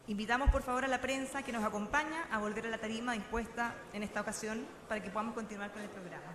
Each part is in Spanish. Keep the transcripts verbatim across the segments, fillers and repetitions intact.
Invitamos por favor a la prensa que nos acompaña a volver a la tarima dispuesta en esta ocasión para que podamos continuar con el programa.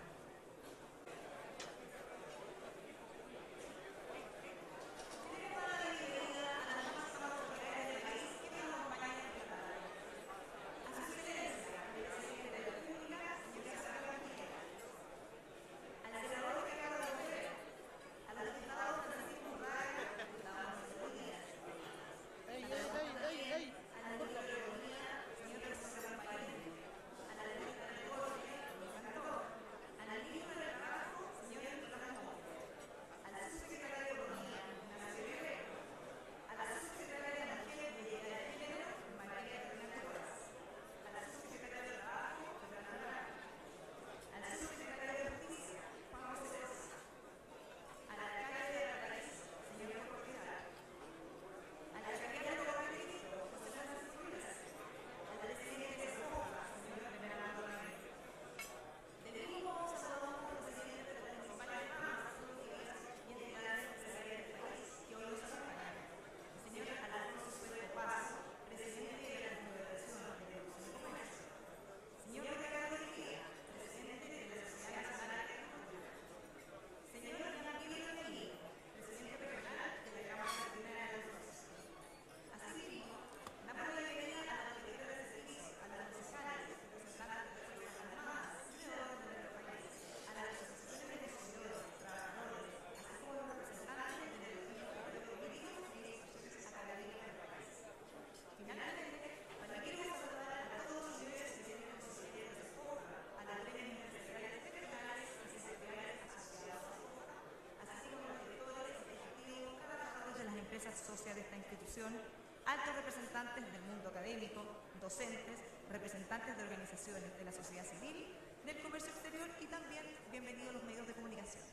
Socias de esta institución, altos representantes del mundo académico, docentes, representantes de organizaciones de la sociedad civil, del comercio exterior y también bienvenidos a los medios de comunicación.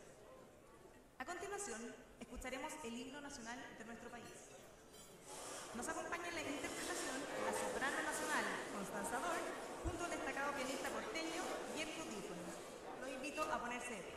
A continuación, escucharemos el himno nacional de nuestro país. Nos acompaña en la interpretación la soprano nacional Constanza Dor, junto al destacado pianista porteño Yerko Dífono. Los invito a ponerse de pie.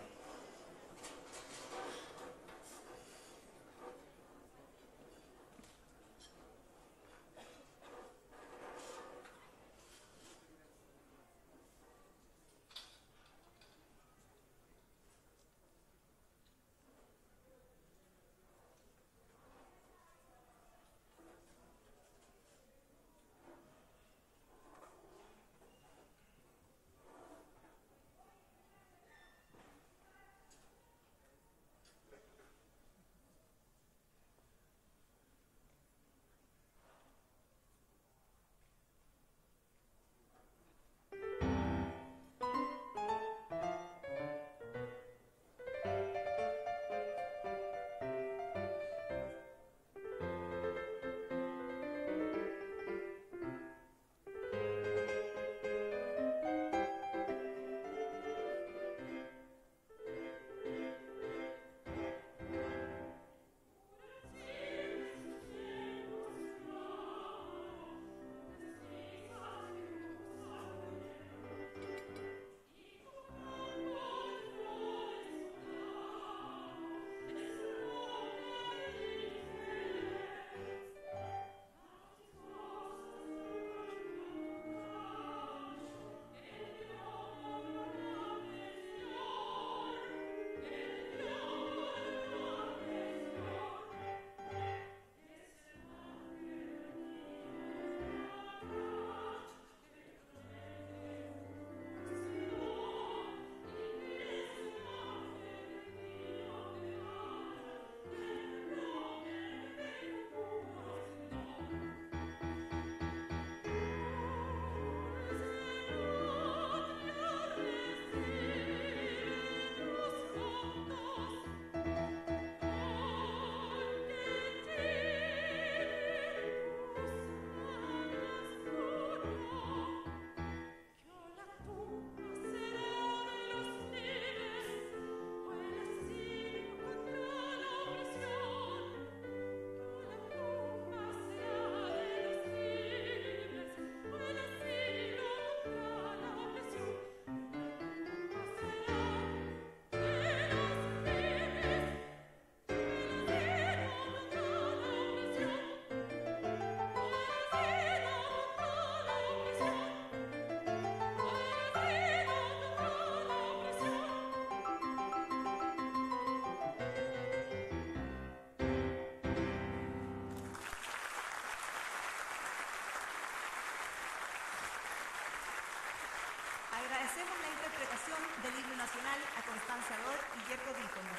Agradecemos la interpretación del himno nacional a Constanza Dor y Yerko Díconos.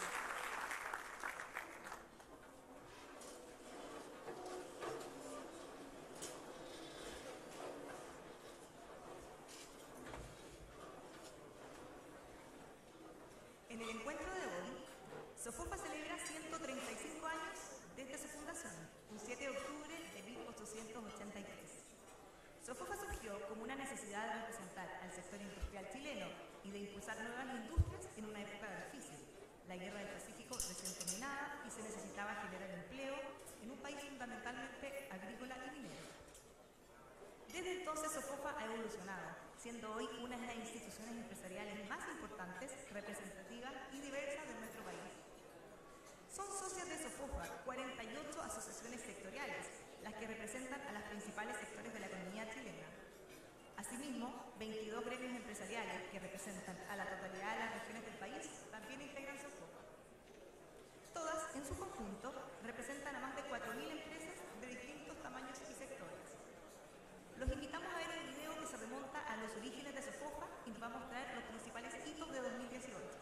En el encuentro de hoy, Sofofa celebra ciento treinta y cinco años desde su fundación, un siete de octubre de mil ochocientos ochenta y tres. Sofofa surgió como una necesidad de representar al sector industrial chileno y de impulsar nuevas industrias en una época difícil. La guerra del Pacífico recién terminada y se necesitaba generar empleo en un país fundamentalmente agrícola y minero. Desde entonces Sofofa ha evolucionado, siendo hoy una de las instituciones empresariales más importantes, representativas y diversas de nuestro país. Son socias de Sofofa cuarenta y ocho asociaciones sectoriales, las que representan a los principales sectores de la economía chilena. Asimismo, veintidós gremios empresariales que representan a la totalidad de las regiones del país también integran Sofofa. Todas, en su conjunto, representan a más de cuatro mil empresas de distintos tamaños y sectores. Los invitamos a ver el video que se remonta a los orígenes de Sofofa y nos va a mostrar los principales hitos de dos mil dieciocho.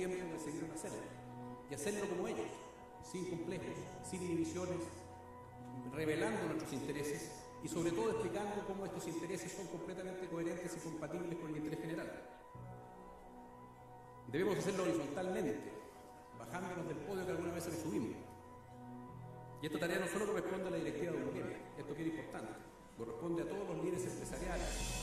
tiempo decidieron hacerlo, y hacerlo como ellos, sin complejos, sin inhibiciones, revelando nuestros intereses y sobre todo explicando cómo estos intereses son completamente coherentes y compatibles con el interés general. Debemos hacerlo horizontalmente, bajándonos del podio que alguna vez nos subimos. Y esta tarea no solo corresponde a la directiva de Bukele, esto que es importante, corresponde a todos los líderes empresariales.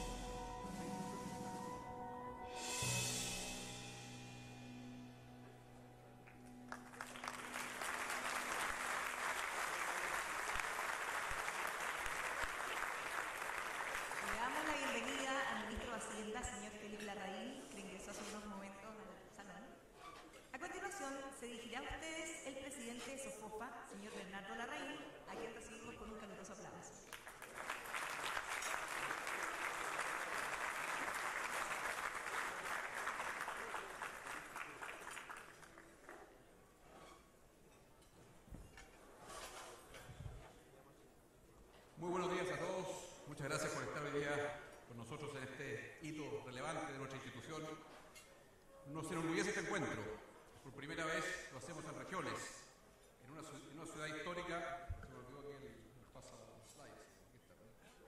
Se dirigirá a ustedes el presidente de SOFOFA, señor Bernardo Larraín, a quien recibimos con un caluroso aplauso. Muy buenos días a todos. Muchas gracias por estar hoy día con nosotros en este hito relevante de nuestra institución. Nos enorgullece este encuentro. Por primera vez lo hacemos en regiones, en una, en una ciudad histórica, se me olvidó que él nos pasa los slides, aquí está,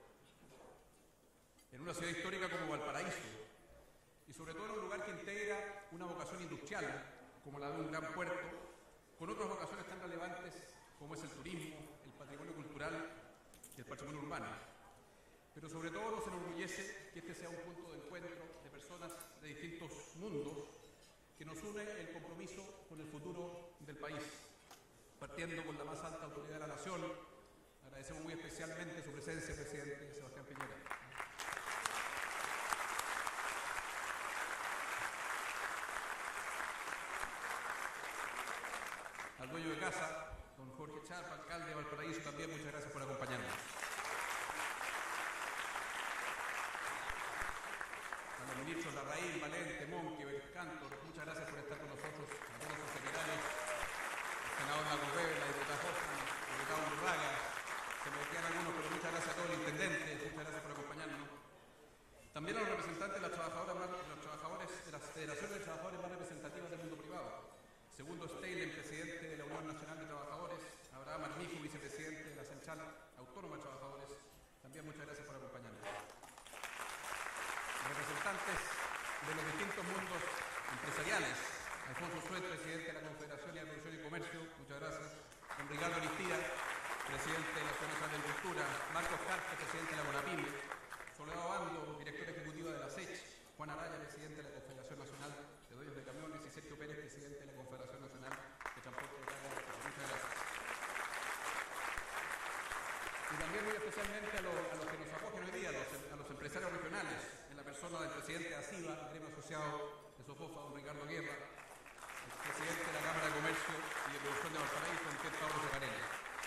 ¿no? En una ciudad histórica como Valparaíso, y sobre todo en un lugar que integra una vocación industrial, como la de un gran puerto, con otras vocaciones tan relevantes como es el turismo, el patrimonio cultural y el patrimonio urbano. Pero sobre todo nos enorgullece que este sea un punto de encuentro de personas de distintos mundos, que nos une el compromiso con el futuro del país. Partiendo con la más alta autoridad de la nación, agradecemos muy especialmente su presencia, presidente Sebastián Piñera. Al dueño de casa, don Jorge Charpa, alcalde de Valparaíso, también muchas gracias por acompañarnos. A los ministros Larraín, Valente, Monque, Cantor, muchas gracias por estar con nosotros, a todos los secretarios, el senador Lagobé, la diputada Hoffman, el diputado Urraga, se me quedan algunos, pero muchas gracias a todos, el intendente, muchas gracias por acompañarnos. También a los representantes de las trabajadoras más, de los trabajadores de las federaciones de trabajadores más representativas del mundo privado. Segundo Steylen, presidente de la Unión Nacional de Trabajadores, Abraham Armijo, vicepresidente de la Central Autónoma de Trabajadores, también muchas gracias por acompañarnos. Representantes de los distintos mundos empresariales, Alfonso Suet, presidente de la Confederación de Producción y Comercio, muchas gracias. Don Ricardo Aristía, presidente de la Asociación Nacional de Agricultura, Marcos Carte, presidente de la Bonapime, Soledad Bando, directora ejecutiva de la S E C H, Juan Araya, presidente de la Confederación Nacional de Dueños de Camiones, y Sergio Pérez, presidente de la Confederación Nacional de Transporte de Carga. Muchas gracias. Y también muy especialmente a los, a los que nos acogen hoy día, a los, a los empresarios regionales, en la persona del presidente de ASIVA, el gremio asociado de SOFOFA, don Ricardo Guerra, el presidente de la Cámara de Comercio y de Producción de Valparaíso, don Pedro Pablo Zacarella.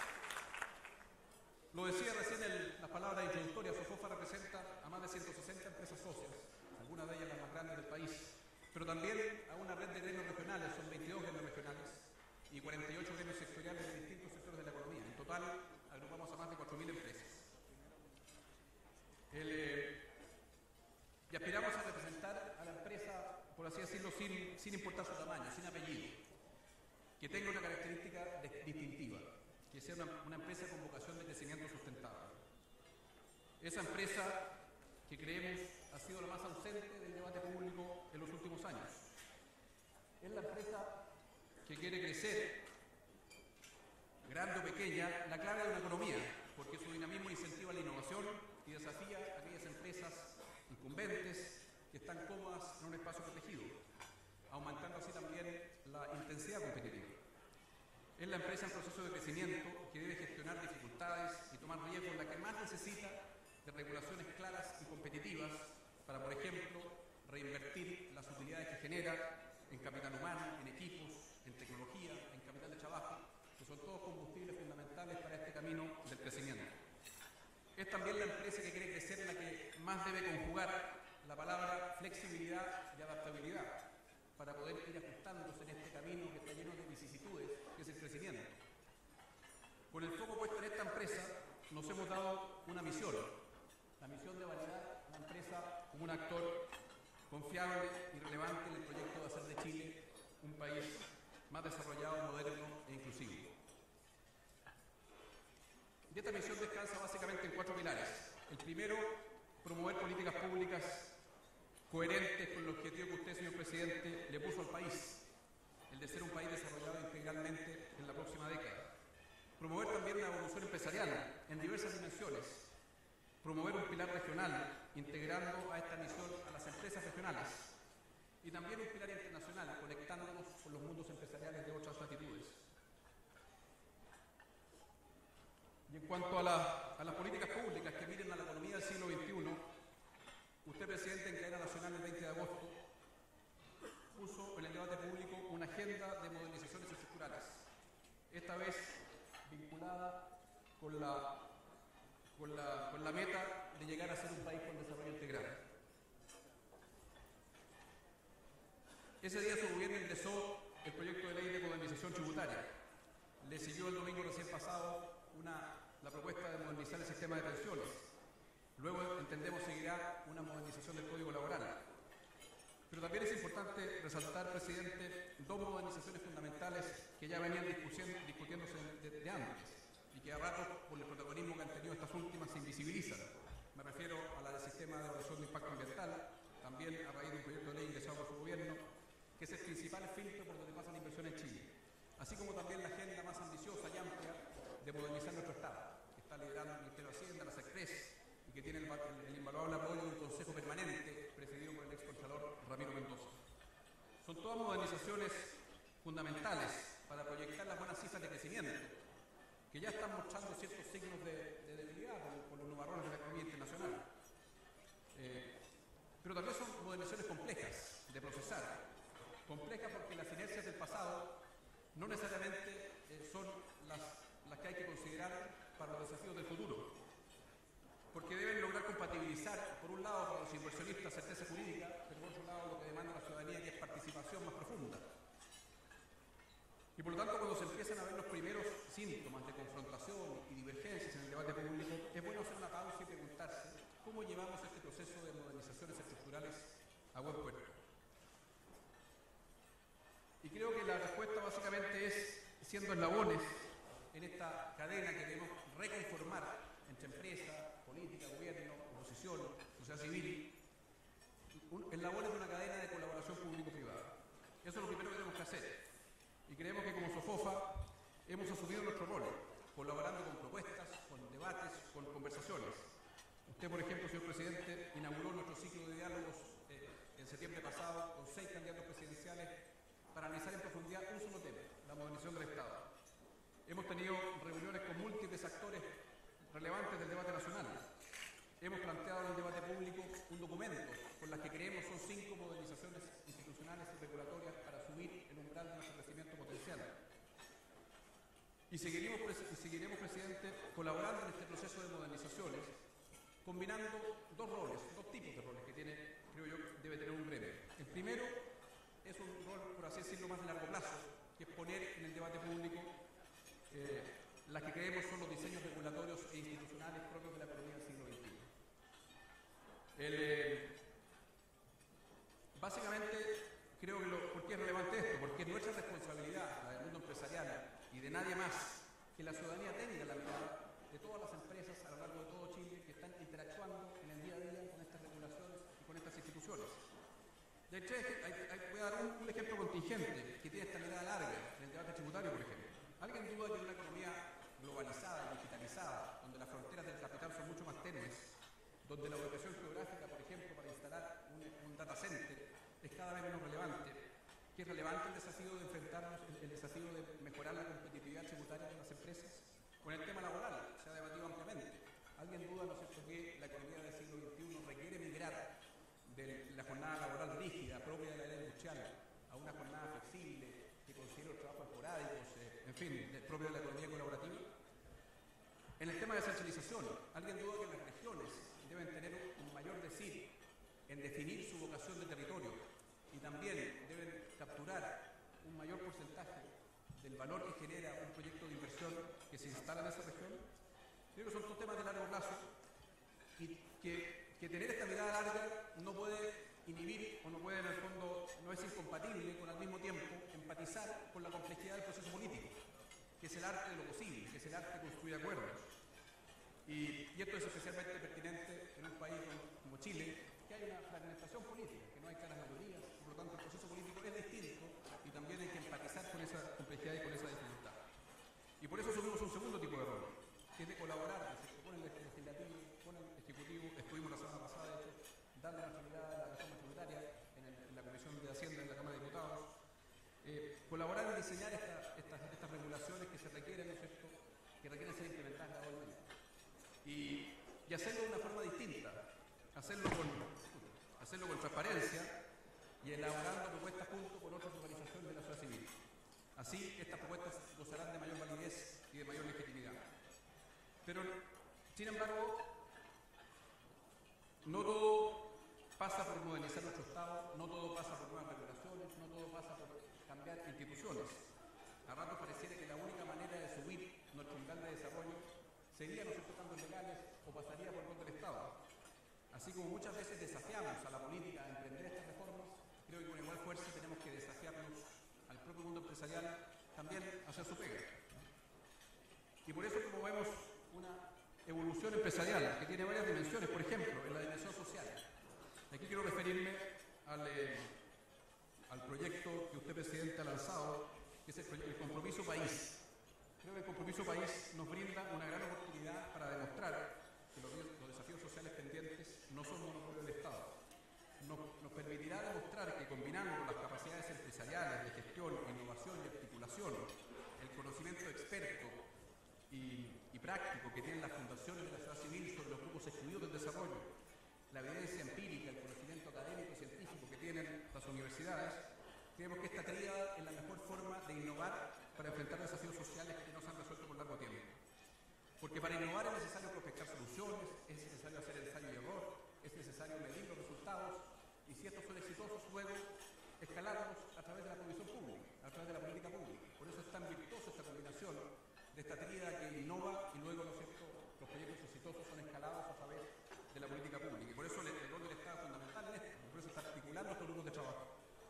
Lo decía recién el, las palabras introductorias, SOFOFA representa a más de ciento sesenta empresas socias, algunas de ellas las más grandes del país, pero también a una red de gremios regionales, son veintidós gremios regionales y cuarenta y ocho gremios sectoriales de distintos sectores de la economía. En total, agrupamos a más de cuatro mil empresas. El, eh, y aspiramos a representar a la empresa, por así decirlo, sin, sin importar su tamaño, sin apellido, que tenga una característica de, distintiva, que sea una, una empresa con vocación de crecimiento sustentable. Esa empresa que creemos ha sido la más ausente del debate público en los últimos años. Es la empresa que quiere crecer, grande o pequeña, la clave de una economía, porque su dinamismo incentiva la innovación y desafía a aquellas empresas incumbentes que están cómodas en un espacio protegido, aumentando así también la intensidad competitiva. Es la empresa en proceso de crecimiento que debe gestionar dificultades y tomar riesgos, la que más necesita de regulaciones claras y competitivas para, por ejemplo, reinvertir las utilidades que genera en capital humano, en equipos, en tecnología, en capital de trabajo, que son todos combustibles fundamentales para este camino del crecimiento. Es también la empresa que quiere crecer en la que más debe conjugar la palabra flexibilidad y adaptabilidad para poder ir ajustándose en este camino que está lleno de vicisitudes, que es el crecimiento. Con el foco puesto en esta empresa, nos hemos dado una misión, la misión de validar la empresa como un actor confiable y relevante en el proyecto de hacer de Chile un país más desarrollado, moderno e inclusivo. Y esta misión descansa básicamente en cuatro pilares. El primero, promover políticas públicas coherentes con el objetivo que usted, señor presidente, le puso al país, el de ser un país desarrollado integralmente en la próxima década. Promover también la evolución empresarial en diversas dimensiones. Promover un pilar regional, integrando a esta misión a las empresas regionales. Y también un pilar internacional, conectándonos con los mundos empresariales de otras latitudes. Y en cuanto a, la, a las políticas públicas que miren a la economía del siglo veintiuno, usted, presidente, en cadena nacional el veinte de agosto, puso en el debate público una agenda de modernizaciones estructurales, esta vez vinculada con la, con la, con la meta de llegar a ser un país con desarrollo integral. Ese día su gobierno ingresó el proyecto de ley de modernización tributaria. Le siguió el domingo recién pasado una, la propuesta de modernizar el sistema de pensiones. Luego, entendemos, seguirá una modernización del Código Laboral. Pero también es importante resaltar, presidente, dos modernizaciones fundamentales que ya venían discutiéndose de, de antes y que a ratos, por el protagonismo que han tenido estas últimas, se invisibilizan. Me refiero a la del sistema de evaluación de impacto ambiental, también a raíz de un proyecto de ley ingresado por su gobierno, que es el principal filtro por donde pasa la inversión en Chile, así como también la agenda más ambiciosa y amplia de modernizar nuestro Estado, que está liderando el Ministerio de Hacienda, la SACPRES, y que tiene el, el invaluable apoyo de un Consejo Permanente presidido por el excontralor Ramiro Mendoza. Son todas modernizaciones fundamentales para proyectar las buenas cifras de crecimiento, que ya están mostrando ciertos signos de, de debilidad por, por los nubarrones de la economía internacional. Eh, pero también son modernizaciones complejas de procesar, complejas porque las inercias del pasado no necesariamente eh, son las, las que hay que considerar para los desafíos del futuro, porque deben lograr compatibilizar, por un lado, para los inversionistas certeza jurídica, pero por otro lado lo que demanda la ciudadanía, que es participación más profunda. Y por lo tanto, cuando se empiezan a ver los primeros síntomas de confrontación y divergencias en el debate público, es bueno hacer una pausa y preguntarse cómo llevamos este proceso de modernizaciones estructurales a buen puerto. Y creo que la respuesta básicamente es siendo eslabones en esta cadena que debemos reconformar entre empresa, política, gobierno, oposición, sociedad civil, un, eslabones de una cadena de colaboración público-privada. Eso es lo primero que tenemos que hacer. Y creemos que como SOFOFA hemos asumido nuestro rol, colaborando con propuestas, con debates, con conversaciones. Usted, por ejemplo, señor presidente, inauguró nuestro ciclo de diálogos eh, en septiembre pasado con seis candidatos presidenciales para analizar en profundidad un solo tema, la modernización del Estado. Hemos tenido reuniones con múltiples actores relevantes del debate nacional. Hemos planteado en el debate público un documento con las que creemos son cinco modernizaciones institucionales y regulatorias para subir el umbral de nuestro crecimiento potencial. Y seguiremos, y seguiremos, presidente, colaborando en este proceso de modernizaciones, combinando dos roles, dos tipos de roles que tiene, creo yo, debe tener un gremio. El primero es un rol, por así decirlo, más de largo plazo, que es poner en el debate público eh, las que creemos son los diseños regulatorios e institucionales propios de la economía del siglo veintiuno. El, eh, básicamente, creo que lo, ¿por qué es relevante esto? Porque es nuestra responsabilidad, la del mundo empresarial y de nadie más, que la ciudadanía tenga la mirada de todas las empresas a lo largo de todo Chile que están interactuando en el día a día con estas regulaciones y con estas instituciones. De hecho, hay, hay, voy a dar un, un ejemplo contingente que tiene esta mirada larga en el debate tributario, por ejemplo. ¿Alguien duda que en una economía globalizada, digitalizada, donde las fronteras del capital son mucho más tenues, donde la ubicación geográfica, por ejemplo, para instalar un, un data center es cada vez menos relevante, que es relevante el desafío de enfrentarnos, el, el desafío de mejorar la competitividad tributaria de las empresas? Con el tema laboral se ha debatido ampliamente. ¿Alguien duda, no es cierto, que la economía del siglo veintiuno requiere migrar de la jornada laboral rígida, propia de la ley industrial, a una jornada flexible, que considere los trabajos esporádicos, eh, en fin, de, propio de la economía colaborativa? En el tema de descentralización, ¿alguien duda que las regiones deben tener un mayor decir en definir su vocación de territorio y también deben capturar un mayor porcentaje del valor que genera un proyecto de inversión que se instala en esa región? Creo que son dos temas de largo plazo y que, que tener esta mirada larga no puede inhibir o no puede, en el fondo, no es incompatible con al mismo tiempo empatizar con la complejidad del proceso político, que es el arte de lo posible, que es el arte de construir acuerdos. Y, y esto es especialmente pertinente en un país como Chile, que hay una fragmentación política, que no hay claras mayorías, por lo tanto el proceso político es distinto y también hay que empatizar con esa complejidad y con esa dificultad. Y por eso asumimos un segundo tipo de rol, que es de colaborar con el legislativo, con el ejecutivo. Estuvimos la semana pasada, de hecho, dando la actividad a la reforma tributaria en, el, en la Comisión de Hacienda en la Cámara de Diputados. Eh, colaborar en diseñar esta, estas, estas regulaciones que se requieren, ¿no es cierto?, que requieren ser implementadas gradualmente. Y, y hacerlo de una forma distinta, hacerlo con, hacerlo con transparencia y elaborando propuestas junto con otras organizaciones de la sociedad civil. Así, estas propuestas gozarán de mayor validez y de mayor legitimidad. Pero, sin embargo, no todo pasa por modernizar nuestro Estado, no todo pasa por nuevas regulaciones, no todo pasa por cambiar instituciones. A ratos pareciera que la única manera de subir nuestro nivel de desarrollo sería, no sé, cambios legales o pasaría por el rol del Estado. Así como muchas veces desafiamos a la política a emprender estas reformas, creo que con igual fuerza tenemos que desafiarnos al propio mundo empresarial también a hacer su pega. Y por eso promovemos una evolución empresarial que tiene varias dimensiones, por ejemplo, en la dimensión social. Aquí quiero referirme al, eh, al proyecto que usted, presidente, ha lanzado, que es el, el Compromiso País. Creo que el Compromiso País nos brinda una gran oportunidad para demostrar que los, los desafíos sociales pendientes no son monopolio del Estado. Nos, nos permitirá demostrar que combinando las capacidades empresariales de gestión, innovación y articulación, el conocimiento experto y, y práctico que tienen las fundaciones de la sociedad civil sobre los grupos excluidos del desarrollo, la evidencia empírica, el conocimiento académico y científico que tienen las universidades, creemos que esta tríada es la mejor forma de innovar para enfrentar desafíos sociales que no se han resuelto por largo tiempo. Porque para innovar es necesario prospectar soluciones, es necesario hacer ensayo y error, es necesario medir los resultados y si estos son exitosos, luego escalarlos a través de la provisión pública, a través de la política pública. Por eso es tan virtuosa esta combinación de esta tríada que innova y luego, ¿no es cierto?, los proyectos exitosos son escalados a través de la política pública. Y por eso el, el rol del Estado es fundamental en esto, por eso está articulando estos grupos de trabajo.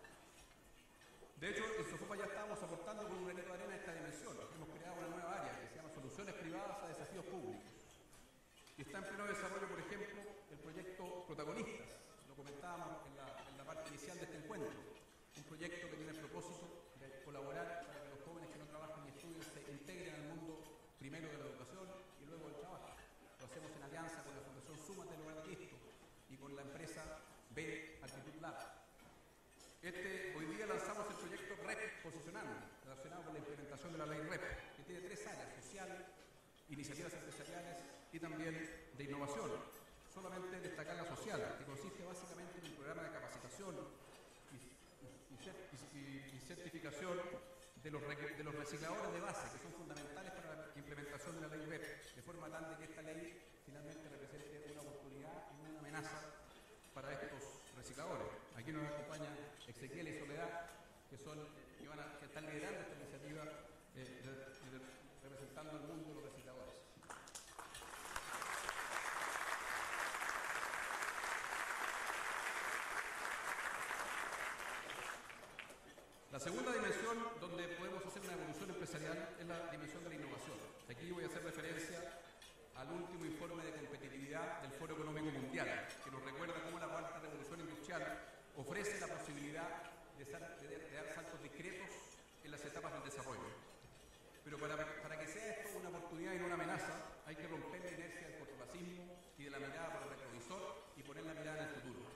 De hecho, en SOFOPA ya estábamos aportando con un granito de arena a esta dimensión. Hemos creado una nueva área que se llama Soluciones Privadas a Desafíos Públicos. Y está en pleno desarrollo, por ejemplo, el proyecto Protagonistas. Lo comentábamos en la, en la parte inicial de este encuentro. Un proyecto que tiene el propósito de colaborar para que los jóvenes que no trabajan ni estudian se integren al mundo primero de la educación y luego del trabajo. Lo hacemos en alianza con la Fundación Súmate en lugar de Cristo y con la empresa B Actitud Lab. Este, hoy día lanzamos el proyecto R E P Posicionando, relacionado con la implementación de la ley R E P, que tiene tres áreas: social, iniciativas empresariales y también de innovación. Solamente destacar la social, que consiste básicamente en un programa de capacitación y, y, y, y certificación de los, de los recicladores de base, que son fundamentales para la implementación de la ley R E P, de forma tal de que esta ley finalmente represente una oportunidad y una amenaza para estos recicladores. Aquí nos acompaña Ezequiel y Soledad, que, son, que, van a, que están liderando esta iniciativa, eh, de, de, representando al mundo de los recicladores. La segunda dimensión donde podemos hacer una evolución empresarial es la dimensión de la innovación. Aquí voy a hacer referencia al último informe de competitividad del Foro Económico Mundial, que nos recuerda cómo la cuarta revolución industrial ofrece la posibilidad de, de, de dar saltos discretos en las etapas del desarrollo. Pero para, para que sea esto una oportunidad y no una amenaza, hay que romper la inercia del cortoplacismo y de la mirada por el retrovisor y poner la mirada en el futuro.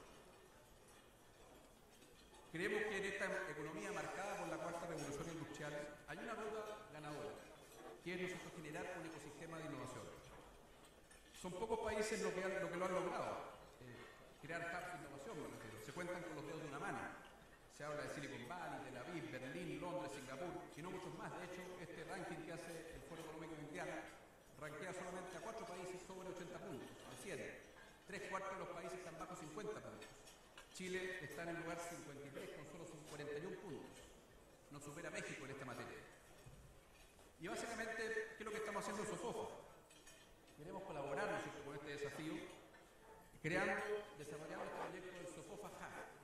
Creemos que en esta economía marcada por la cuarta revolución industrial hay una ruta ganadora, que es nosotros generar un ecosistema de innovación. Son pocos países lo que, han, lo, que lo han logrado, eh, crear hubs de innovación, me refiero. Se cuentan con los dedos de una mano. Se habla de Silicon Valley, Tel Aviv, Berlín, Londres, Singapur, y no muchos más. De hecho, este ranking que hace el Foro Económico Mundial rankea solamente a cuatro países sobre ochenta puntos, de cien. Tres cuartos de los países están bajo cincuenta puntos. Chile está en el lugar cincuenta y tres con solo cuarenta y uno puntos. Nos supera México en esta materia. Y básicamente, ¿qué es lo que estamos haciendo en SOFOPA? Queremos colaborar con este desafío, creando, desarrollando este proyecto del SOFOPA Hub.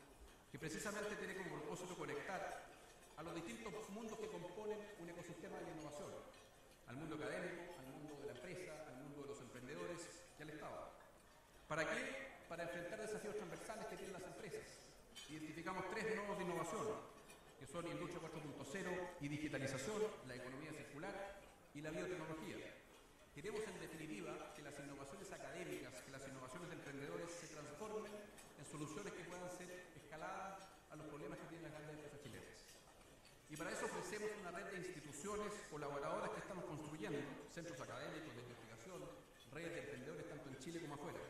que precisamente tiene como propósito conectar a los distintos mundos que componen un ecosistema de innovación, al mundo académico, al mundo de la empresa, al mundo de los emprendedores y al Estado. ¿Para qué? Para enfrentar desafíos transversales que tienen las empresas. Identificamos tres nodos de innovación, que son Industria cuatro punto cero y digitalización, la economía circular y la biotecnología. Queremos, en definitiva, que las innovaciones académicas, que las innovaciones de emprendedores se transformen en soluciones que puedan ser escaladas a los problemas que tienen las grandes empresas chilenas. Y para eso ofrecemos una red de instituciones colaboradoras que estamos construyendo, centros académicos de investigación, redes de emprendedores tanto en Chile como afuera.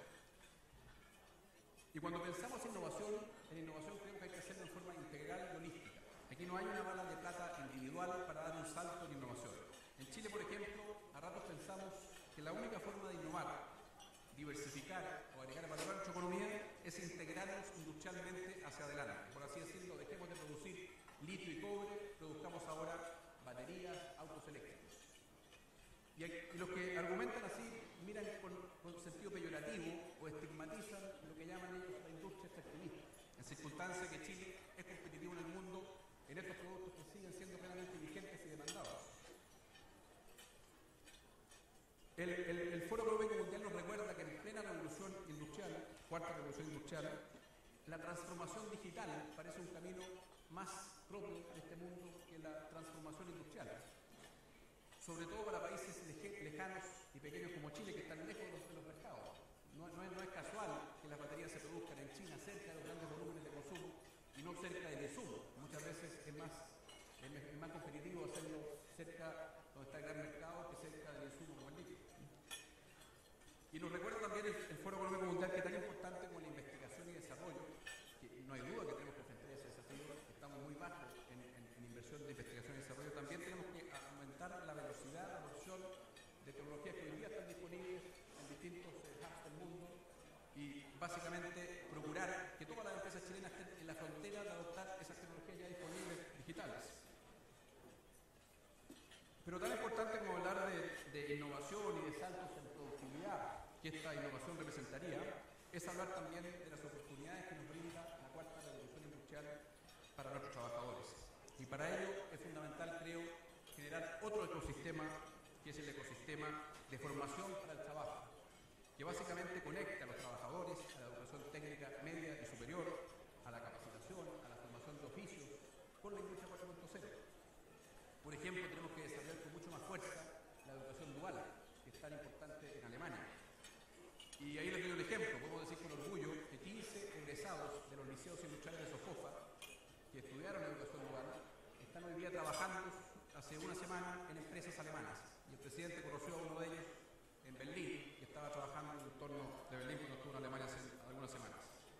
Y cuando pensamos en innovación, en innovación creo que hay que hacerlo en forma integral y holística. Aquí no hay una bala de plata individual para dar un salto en innovación. En Chile, por ejemplo, a ratos pensamos que la única forma de innovar, diversificar o agregar valor a nuestra economía es integrarnos industrialmente hacia adelante. Por así decirlo, dejemos de producir litio y cobre, produzcamos ahora baterías, autos eléctricos. Y, y los que argumentan así miran con, con sentido peyorativo o estigmatizan lo que llaman ellos la industria extractivista, en circunstancias que Chile es competitivo en el mundo en estos productos que siguen siendo plenamente vigentes y demandados. El, el, el Foro Económico Mundial nos recuerda que en plena revolución industrial, cuarta revolución industrial, la transformación digital parece un camino más propio de este mundo que la transformación industrial. Sobre todo para países lejanos y pequeños como Chile, que están lejos de los mercados. No, no, es, no es casual que las baterías se produzcan en China cerca de los grandes volúmenes de consumo y no cerca del insumo. Muchas veces es más, es más competitivo hacerlo cerca donde está el gran mercado que cerca del insumo como el litio. Y nos recuerda también el, el Foro Económico Mundial que es tan importante como la investigación y desarrollo, que no hay duda que tenemos que enfrentar ese desafío, estamos muy bajos en, en, en inversión de investigación y desarrollo, también tenemos que aumentar la velocidad de adopción de tecnologías que hoy día están disponibles en distintos eh, hubs del mundo y básicamente procurar que todas las empresas chilenas estén en la frontera de adoptar esas tecnologías ya disponibles digitales. Pero tan importante como hablar de, de innovación y de saltos en productividad que esta innovación representaría, es hablar también de las oportunidades que nos brinda la cuarta revolución industrial para nuestros trabajadores. Y para ello es fundamental, creo, generar otro ecosistema, que es el ecosistema de formación para el trabajo, que básicamente conecta a los trabajadores a la educación técnica media y superior, a la capacitación, a la formación de oficios, con la industria cuatro punto cero. Por ejemplo, tenemos que desarrollar con mucho más fuerza la educación dual, que es tan importante en Alemania. Y ahí les doy un ejemplo, podemos decir con orgullo que quince egresados de los liceos industriales de Sofofa, que estudiaron educación dual, están hoy día trabajando hace una semana en empresas alemanas. Y el presidente conoció a uno de ellos en Berlín, que estaba trabajando en el entorno de Berlín cuando estuvo en Alemania hace algunas semanas.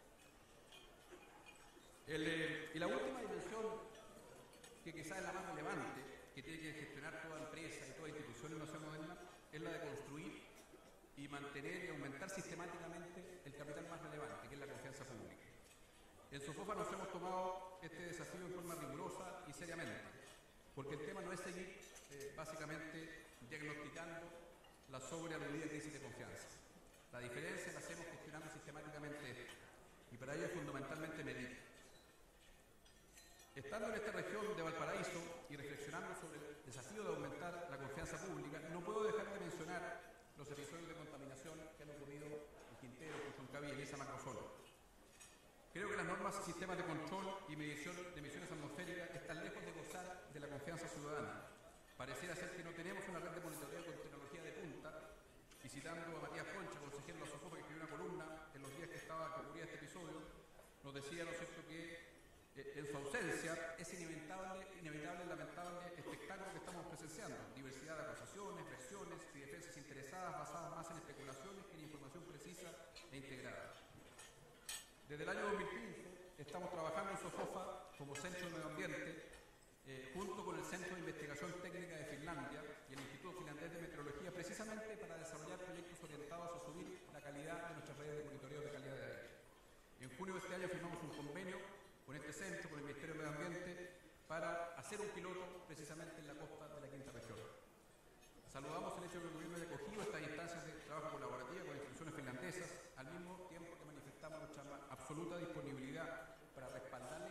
El, eh, y la última dimensión, que quizás es la más relevante, que tiene que gestionar toda empresa y toda institución de innovación moderna, es la de construir y mantener y aumentar sistemáticamente el capital más relevante, que es la confianza pública. En Sofofa nos hemos tomado este desafío en forma rigurosa y seriamente, porque el tema no es seguir eh, básicamente diagnosticando la sobrealudida crisis de confianza. La diferencia la hacemos gestionando sistemáticamente esto, y para ello es fundamentalmente medir. Estando en esta región de Valparaíso y reflexionando sobre el desafío de aumentar la confianza pública, no puedo dejar de mencionar los episodios de contaminación que han ocurrido en Quintero, Puchoncaví y en esa macrozona. Creo que las normas y sistemas de control y medición de emisiones atmosféricas están lejos de gozar de la confianza ciudadana. Pareciera ser que no tenemos una red de monitoreo con tecnología de punta, y citando a Matías Concha, consejero de la Sofofa, que escribió una columna en los días que estaba que ocurría este episodio, nos decía, ¿no es cierto?, que en su ausencia es inevitable, inevitable y lamentable espectáculo que estamos presenciando. Diversidad de acusaciones, versiones y defensas interesadas basadas más en especulaciones que en información precisa e integrada. Desde el año dos mil quince estamos trabajando en Sofofa como Centro de Medio Ambiente, eh, junto con el Centro de Investigación Técnica de Finlandia y el Instituto Finlandés de Meteorología, precisamente para desarrollar proyectos orientados a subir la calidad de nuestras redes de monitoreo de calidad de aire. En junio de este año firmamos un convenio con este centro, con el Ministerio de Medio Ambiente, para hacer un piloto precisamente en la costa de la quinta región. Saludamos el hecho de que el gobierno haya acogido estas instancias de trabajo colaborativa con instituciones finlandesas, al mismo tiempo que manifestamos nuestra absoluta disponibilidad para respaldar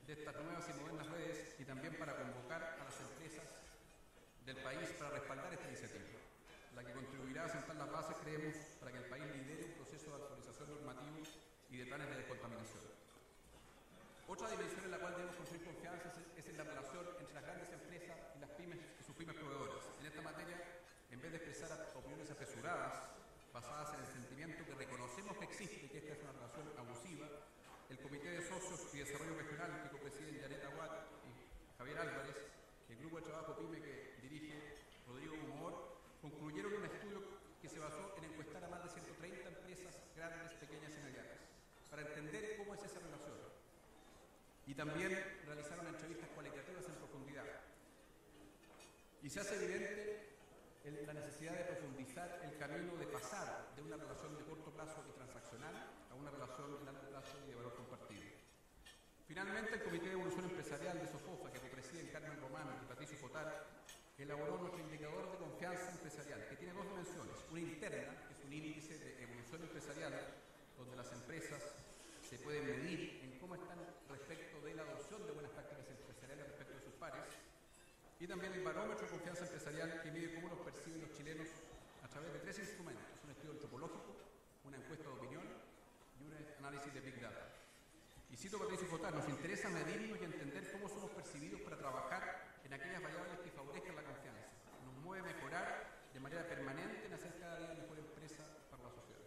de estas nuevas y modernas redes y también para convocar a las empresas del país para respaldar esta iniciativa, la que contribuirá a sentar las bases, creemos, para que el país lidere un proceso de actualización normativo y de planes de descontaminación. Otra dimensión en la cual debemos construir confianza es en la relación entre las grandes empresas y las pymes y sus pymes proveedoras. En esta materia, en vez de expresar opiniones apresuradas, basadas en el sentimiento que reconocemos que existe y que esta es una relación abusiva, el Comité de Socios y Desarrollo Regional que copresiden Janet Aguad y Javier Álvarez, y el Grupo de Trabajo PYME que dirige Rodrigo Humor, concluyeron un estudio que se basó en encuestar a más de ciento treinta empresas grandes, pequeñas y medianas, para entender cómo es esa relación. Y también realizaron entrevistas cualitativas en profundidad. Y se hace evidente el, la necesidad de profundizar el camino de pasar de una relación de corto plazo y transaccional a una relación de largo plazo y de valor compartido. Finalmente, el Comité de Evolución Empresarial de SOFOFA, que copresiden Carmen Román y Patricio Fotar, elaboró nuestro indicador de confianza empresarial, que tiene dos dimensiones. Una interna, que es un índice de evolución empresarial, donde las empresas se pueden medir en cómo están respecto de la adopción de buenas prácticas empresariales respecto de sus pares, y también el barómetro de confianza empresarial, que mide cómo los perciben los chilenos a través de tres instrumentos: un estudio antropológico, una encuesta de opinión y un análisis de Big Data. Y cito a Patricio Fotar: nos interesa medirnos y entender cómo somos percibidos para trabajar en aquellas variables que favorezcan la confianza. Nos mueve mejorar de manera permanente en hacer cada día mejor empresa para la sociedad.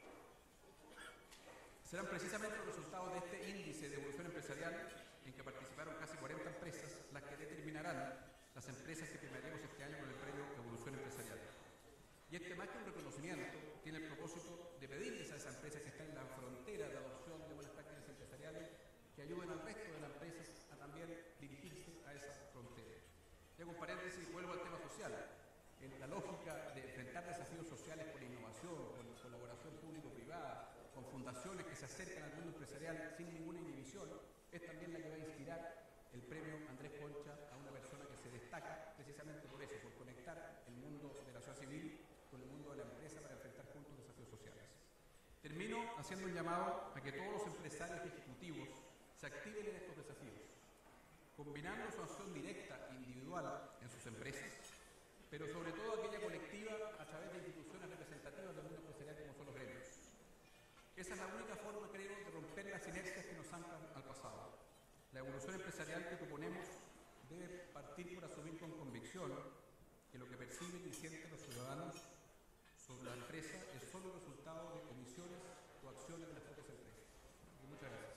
Serán precisamente los resultados de este índice de evolución empresarial, en que participaron casi cuarenta empresas, las que determinarán las empresas que premiaremos este año con el premio Evolución Empresarial. Y este, más que un reconocimiento, tiene el propósito de pedirles a esas empresas que están en la frontera de adopción de buenas prácticas empresariales que ayuden al resto de las empresas a también dirigirse a esa frontera. Y hago un paréntesis y vuelvo al tema social. En la lógica de enfrentar desafíos sociales con innovación, con colaboración público-privada, con fundaciones que se acercan al mundo empresarial sin ninguna inhibición, es también la que va a inspirar el premio Andrés Concha a una persona que se destaca precisamente por eso, por conectar el mundo de la sociedad civil con el mundo de la empresa para enfrentar juntos desafíos sociales. Termino haciendo un llamado a que todos los empresarios y ejecutivos se activen en estos desafíos, combinando su acción directa e individual en sus empresas, pero sobre todo aquella colectiva a través de instituciones representativas del mundo empresarial como son los gremios. Esa es la única forma, creo, de romper las inercias que nos anclan al pasado. La evolución empresarial que proponemos debe partir por asumir con convicción que lo que perciben y sienten los ciudadanos sobre la empresa es solo resultado de omisiones o acciones de las propias empresas. Y muchas gracias.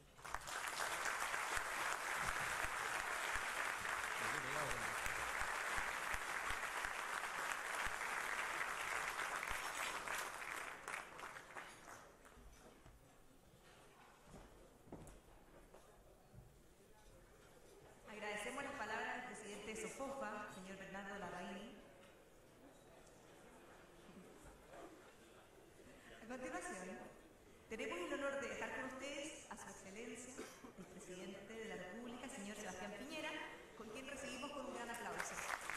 Agradecemos las palabras del presidente de SOFOFA, señor Bernardo Larraín. A continuación, tenemos el honor de dejar con ustedes a su excelencia, el presidente de la República, señor Sebastián Piñera, con quien recibimos con un gran aplauso.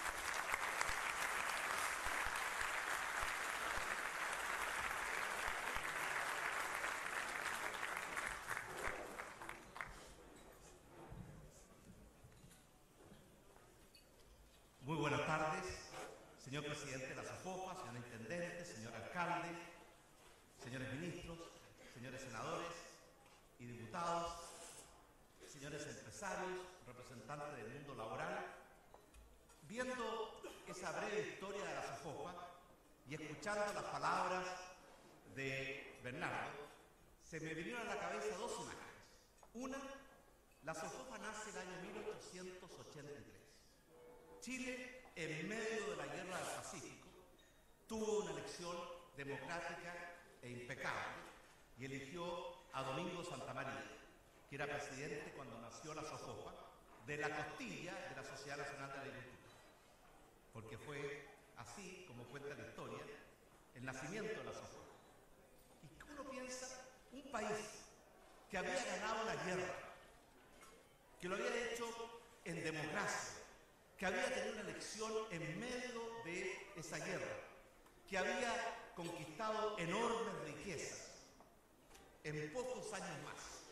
Muy buenas tardes, señor presidente de la SOFOFA, señor intendente, señor alcalde, señores ministros, señores senadores y diputados, señores empresarios, representantes del mundo laboral. Viendo esa breve historia de la SOFOFA y escuchando las palabras de Bernardo, se me vinieron a la cabeza dos imágenes. Una, la SOFOFA nace el año mil ochocientos ochenta y tres. Chile, en medio de la Guerra del Pacífico, tuvo una elección democrática e impecable y eligió a Domingo Santamaría, que era presidente cuando nació la SOFOFA, de la costilla de la Sociedad Nacional de la Agricultura. Porque fue así, como cuenta la historia, el nacimiento de la SOFOFA. Y uno piensa, un país que había ganado la guerra, que lo había hecho en democracia, que había tenido una elección en medio de esa guerra, que había conquistado enormes riquezas, en pocos años más,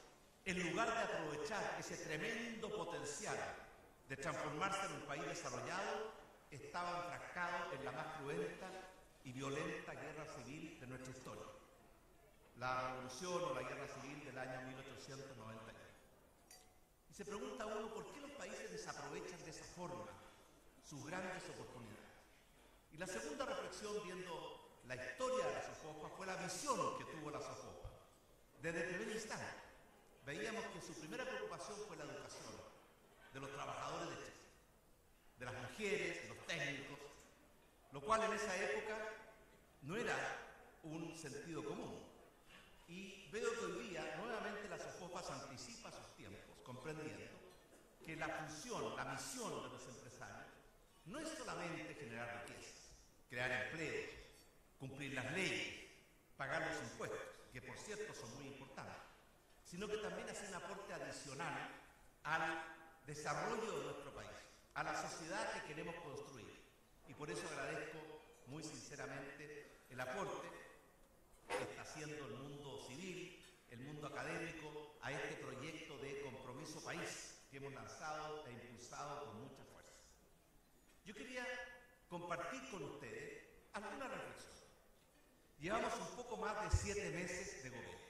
en lugar de aprovechar ese tremendo potencial de transformarse en un país desarrollado, estaba enfrascado en la más cruenta y violenta guerra civil de nuestra historia, la revolución o la guerra civil del año mil ochocientos noventa y uno. Y se pregunta uno, ¿por qué los países desaprovechan de esa forma sus grandes oportunidades? Y la segunda reflexión, viendo la historia de la SOFOPA, fue la visión que tuvo la SOFOPA. Desde el primer instante, veíamos que su primera preocupación fue la educación de los trabajadores de Chile, de las mujeres, de los técnicos, lo cual en esa época no era un sentido común. Y veo que hoy día nuevamente la SOFOPA se anticipa a sus tiempos, comprendiendo que la función, la misión de los empresarios no es solamente generar riquezas, crear empleos, cumplir las leyes, pagar los impuestos, que por cierto son muy importantes, sino que también hacer un aporte adicional al desarrollo de nuestro país, a la sociedad que queremos construir. Y por eso agradezco muy sinceramente el aporte que está haciendo el mundo civil, el mundo académico, a este proyecto de compromiso país que hemos lanzado e impulsado con mucha fuerza. Yo quería compartir con ustedes alguna reflexión. Llevamos un poco más de siete meses de gobierno.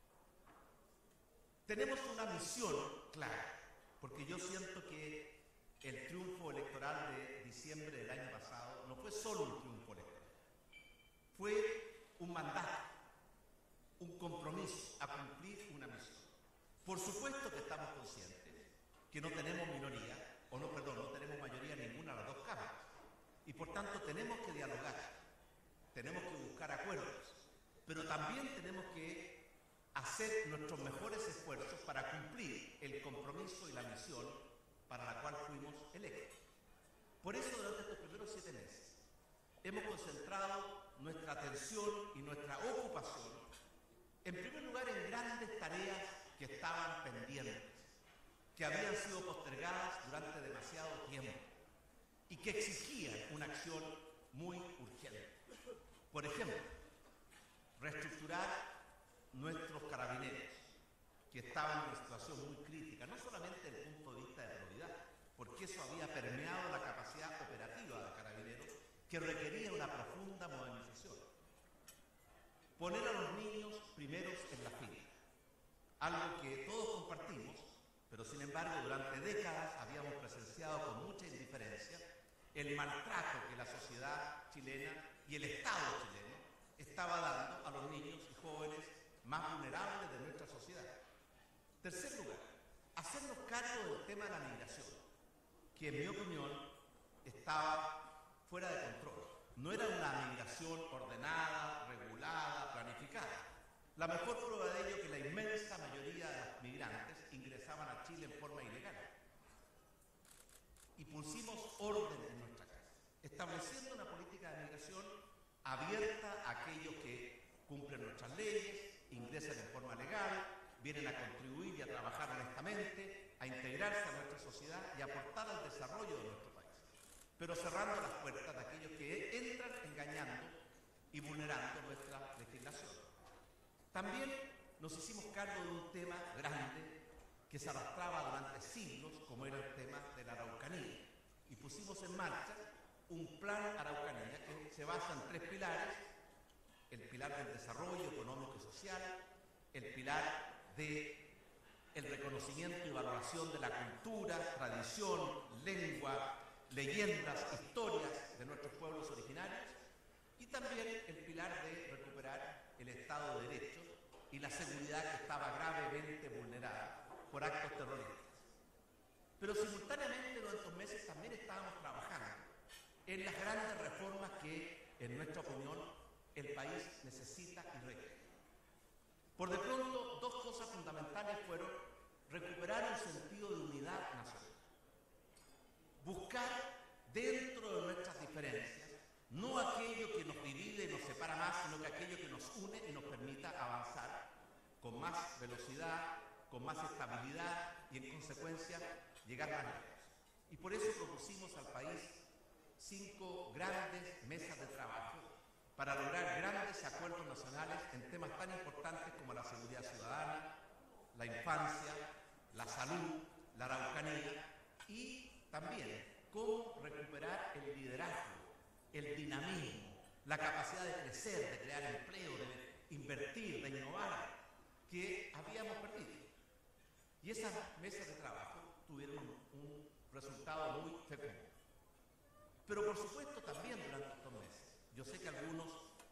Tenemos una misión clara, porque yo siento que el triunfo electoral de diciembre del año pasado no fue solo un triunfo electoral, fue un mandato, un compromiso a cumplir una misión. Por supuesto que estamos conscientes que no tenemos minoría, o no, perdón, no tenemos mayoría en ninguna de las dos cámaras, y por tanto tenemos que dialogar, tenemos que buscar acuerdos, pero también tenemos que hacer nuestros mejores esfuerzos para cumplir el compromiso y la misión para la cual fuimos electos. Por eso, durante estos primeros siete meses, hemos concentrado nuestra atención y nuestra ocupación, en primer lugar, en grandes tareas que estaban pendientes, que habían sido postergadas durante demasiado tiempo y que exigían una acción muy urgente. Por ejemplo, reestructurar nuestros carabineros, que estaban en una situación muy crítica, no solamente desde el punto de vista de probidad, porque eso había permeado la capacidad operativa de carabineros, que requería una profunda modernización. Poner a los niños primeros en la fila, algo que todos compartimos, pero sin embargo durante décadas habíamos presenciado con mucha indiferencia el maltrato que la sociedad chilena y el Estado chileno estaba dando a los niños y jóvenes más vulnerables de nuestra sociedad. Tercer lugar, hacernos cargo del tema de la migración, que en mi opinión estaba fuera de control. No era una migración ordenada, regulada, planificada. La mejor prueba de ello es que la inmensa mayoría de los migrantes ingresaban a Chile en forma ilegal. Y pusimos orden en nuestra casa, estableciendo una política de migración abierta a aquellos que cumplen nuestras leyes, ingresan en forma legal, vienen a contribuir y a trabajar honestamente, a integrarse a nuestra sociedad y a aportar al desarrollo de nuestro país, pero cerrando las puertas de aquellos que entran engañando y vulnerando nuestra legislación. También nos hicimos cargo de un tema grande que se arrastraba durante siglos, como era el tema de la Araucanía, y pusimos en marcha un plan Araucanía que se basa en tres pilares: el pilar del desarrollo económico y social, el pilar del reconocimiento y valoración de la cultura, tradición, lengua, leyendas, historias de nuestros pueblos originarios, y también el pilar de recuperar el Estado de Derecho y la seguridad que estaba gravemente vulnerada por actos terroristas. Pero simultáneamente durante estos meses también estábamos trabajando en las grandes reformas que, en nuestra opinión, el país necesita y requiere. Por de pronto, dos cosas fundamentales fueron recuperar un sentido de unidad nacional, buscar dentro de nuestras diferencias no aquello que nos divide y nos separa más, sino que aquello que nos une y nos permita avanzar con más velocidad, con más estabilidad y, en consecuencia, llegar más lejos. Y por eso propusimos al país cinco grandes mesas de trabajo para lograr grandes acuerdos nacionales en temas tan importantes como la seguridad ciudadana, la infancia, la salud, la Araucanía y también cómo recuperar el liderazgo, el dinamismo, la capacidad de crecer, de crear empleo, de invertir, de innovar, que habíamos perdido. Y esas mesas de trabajo tuvieron un resultado muy fecundo. Pero por supuesto también durante estos meses, yo sé que algunos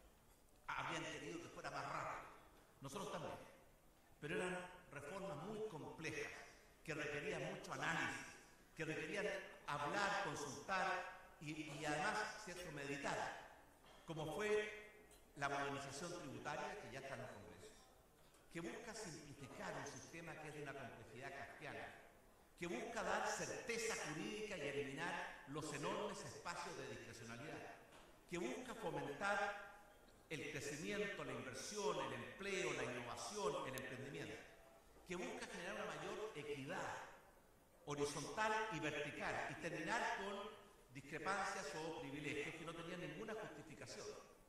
habían querido que fuera más rápido, nosotros también, pero eran reformas muy complejas, que requerían mucho análisis, que requerían hablar, consultar y, y además, cierto, meditar, como fue la modernización tributaria que ya está en el Congreso, que busca simplificar un sistema que es de una complejidad kafkiana, que busca dar certeza jurídica y eliminar los enormes espacios de discrecionalidad, que busca fomentar el crecimiento, la inversión, el empleo, la innovación, el emprendimiento, que busca generar una mayor equidad horizontal y vertical y terminar con discrepancias o privilegios que no tenían ninguna justificación.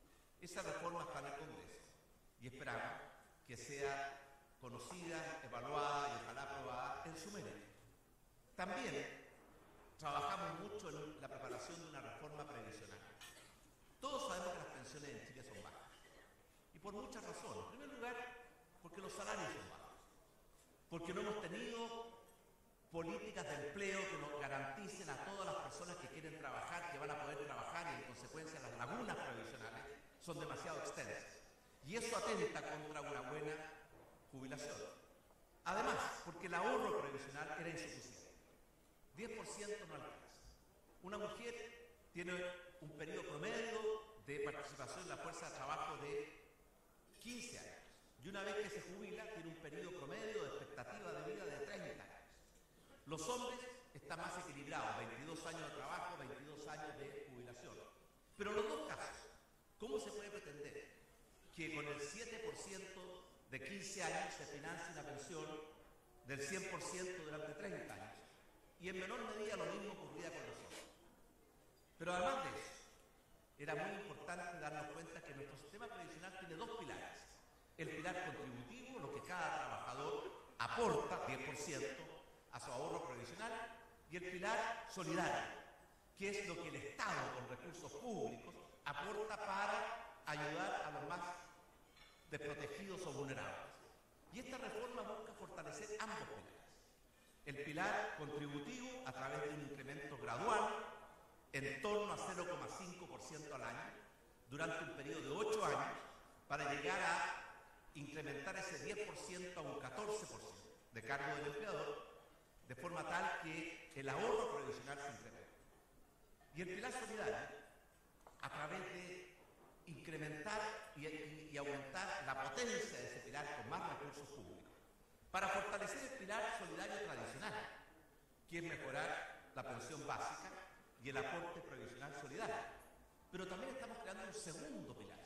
Esa reforma está en el Congreso y esperamos que sea conocida, evaluada y ojalá aprobada en su mérito. También trabajamos mucho en la preparación de una reforma previsional. Todos sabemos que las pensiones en Chile son bajas y por muchas razones. En primer lugar, porque los salarios son bajos, porque no hemos tenido políticas de empleo que nos garanticen a todas las personas que quieren trabajar, que van a poder trabajar y en consecuencia las lagunas previsionales son demasiado extensas. Y eso atenta contra una buena jubilación. Además, porque el ahorro previsional era insuficiente. diez por ciento no alcanza. Una mujer tiene un periodo promedio de participación en la fuerza de trabajo de quince años. Y una vez que se jubila, tiene un periodo promedio de expectativa de vida de treinta años. Los hombres están más equilibrados, veintidós años de trabajo, veintidós años de jubilación. Pero en los dos casos, ¿cómo se puede pretender que con el siete por ciento de quince años se financie una pensión del cien por ciento durante treinta años? Y en menor medida lo mismo ocurría con los hombres. Pero además de eso, era muy importante darnos cuenta que nuestro sistema previsional tiene dos pilares. El pilar contributivo, lo que cada trabajador aporta, diez por ciento, a su ahorro previsional, y el pilar solidario, que es lo que el Estado, con recursos públicos, aporta para ayudar a los más desprotegidos o vulnerables. Y esta reforma busca fortalecer ambos pilares. El pilar contributivo a través de un incremento gradual en torno a cero coma cinco por ciento al año durante un periodo de ocho años para llegar a incrementar ese diez por ciento a un catorce por ciento de cargo del empleador, de forma tal que el ahorro previsional se incremente. Y el pilar solidario, a través de incrementar y, y, y aumentar la potencia de ese pilar con más recursos públicos, para fortalecer el pilar solidario tradicional, que es mejorar la pensión básica y el aporte previsional solidario. Pero también estamos creando un segundo pilar,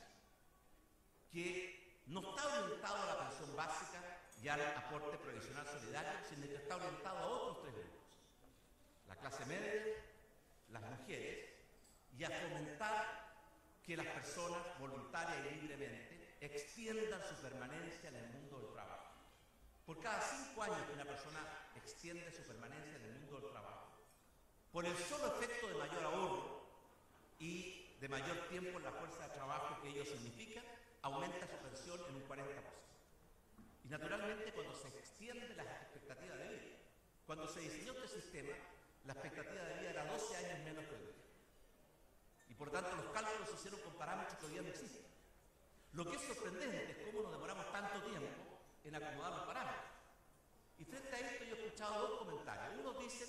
que no está orientado a la pensión básica y al aporte previsional solidario, sino que está orientado a otros tres grupos: la clase media, las mujeres, y a fomentar que las personas voluntarias y libremente extiendan su permanencia en el mundo del trabajo. Por cada cinco años que una persona extiende su permanencia en el mundo del trabajo, por el solo efecto de mayor ahorro y de mayor tiempo en la fuerza de trabajo que ello significa, aumenta su pensión en un cuarenta por ciento. Y naturalmente, cuando se extiende la expectativa de vida, cuando se diseñó este sistema, la expectativa de vida era doce años menos que hoy día. Y por tanto, los cálculos se hicieron con parámetros que hoy día no existen. Lo que es sorprendente es cómo nos demoramos tanto tiempo en acomodar los parámetros. Y frente a esto yo he escuchado dos comentarios. Unos dicen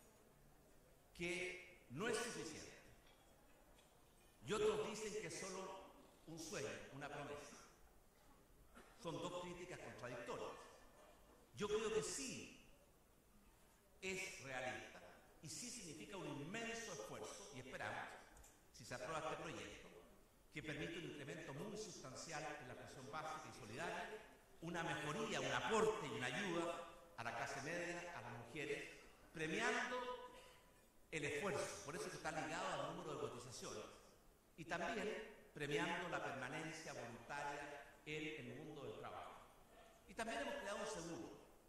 que no es suficiente. Y otros dicen que es solo un sueño, una promesa. Son dos críticas contradictorias. Yo creo que sí es realista y sí significa un inmenso esfuerzo, y esperamos, si se aprueba este proyecto, que permite un incremento muy sustancial en la pensión básica y solidaria, una mejoría, un aporte y una ayuda a la clase media, a las mujeres, premiando el esfuerzo, por eso que está ligado al número de cotizaciones, y también premiando la permanencia voluntaria en el mundo del trabajo. Y también hemos creado un seguro,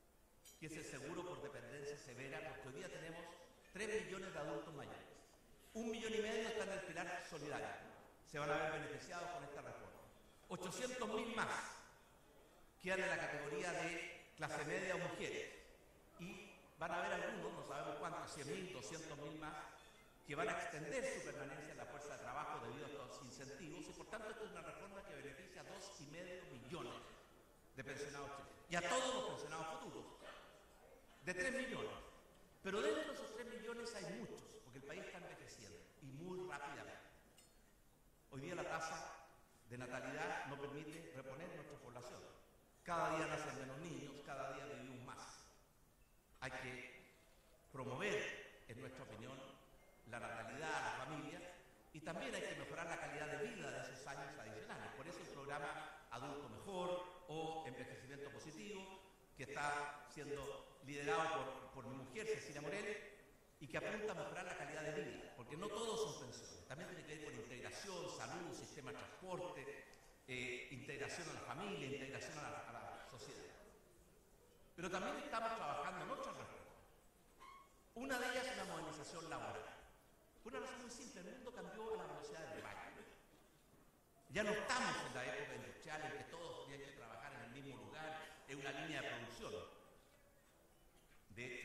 que es el seguro por dependencia severa, porque hoy día tenemos tres millones de adultos mayores. Un millón y medio están en el pilar solidario. Se van a ver beneficiados con esta reforma. ochocientos mil más quedan en la categoría de clase media o mujeres. Y van a haber algunos, no sabemos cuántos, cien mil, doscientos mil más, que van a extender su permanencia en la fuerza de trabajo debido a estos incentivos. Y por tanto, esto es una reforma que beneficia a dos y medio millones de pensionados chilenos. Y a todos los pensionados futuros. De tres millones. Pero dentro de esos tres millones hay muchos, porque el país está envejeciendo y muy rápidamente. Hoy día la tasa de natalidad no permite reponer nuestra población. Cada día nacen menos niños, cada día vivimos más. Hay que promover, en nuestra opinión, la natalidad, la familia, y también hay que mejorar la calidad de vida de esos años adicionales. Por eso el programa Adulto Mejor o Envejecimiento Positivo, que está siendo liderado por, por mi mujer, Cecilia Morel, y que apunta a mejorar la calidad de vida, porque no todos son pensiones, también tiene que ver con integración, salud, sistema de transporte, eh, integración a la familia, integración a la, a la sociedad. Pero también estamos trabajando en otras reformas. Una de ellas es la modernización laboral. Por una razón muy simple, el mundo cambió a la velocidad del rayo. Ya no estamos en la época industrial en que todos tenían que trabajar en el mismo lugar, en una línea de producción. De hecho,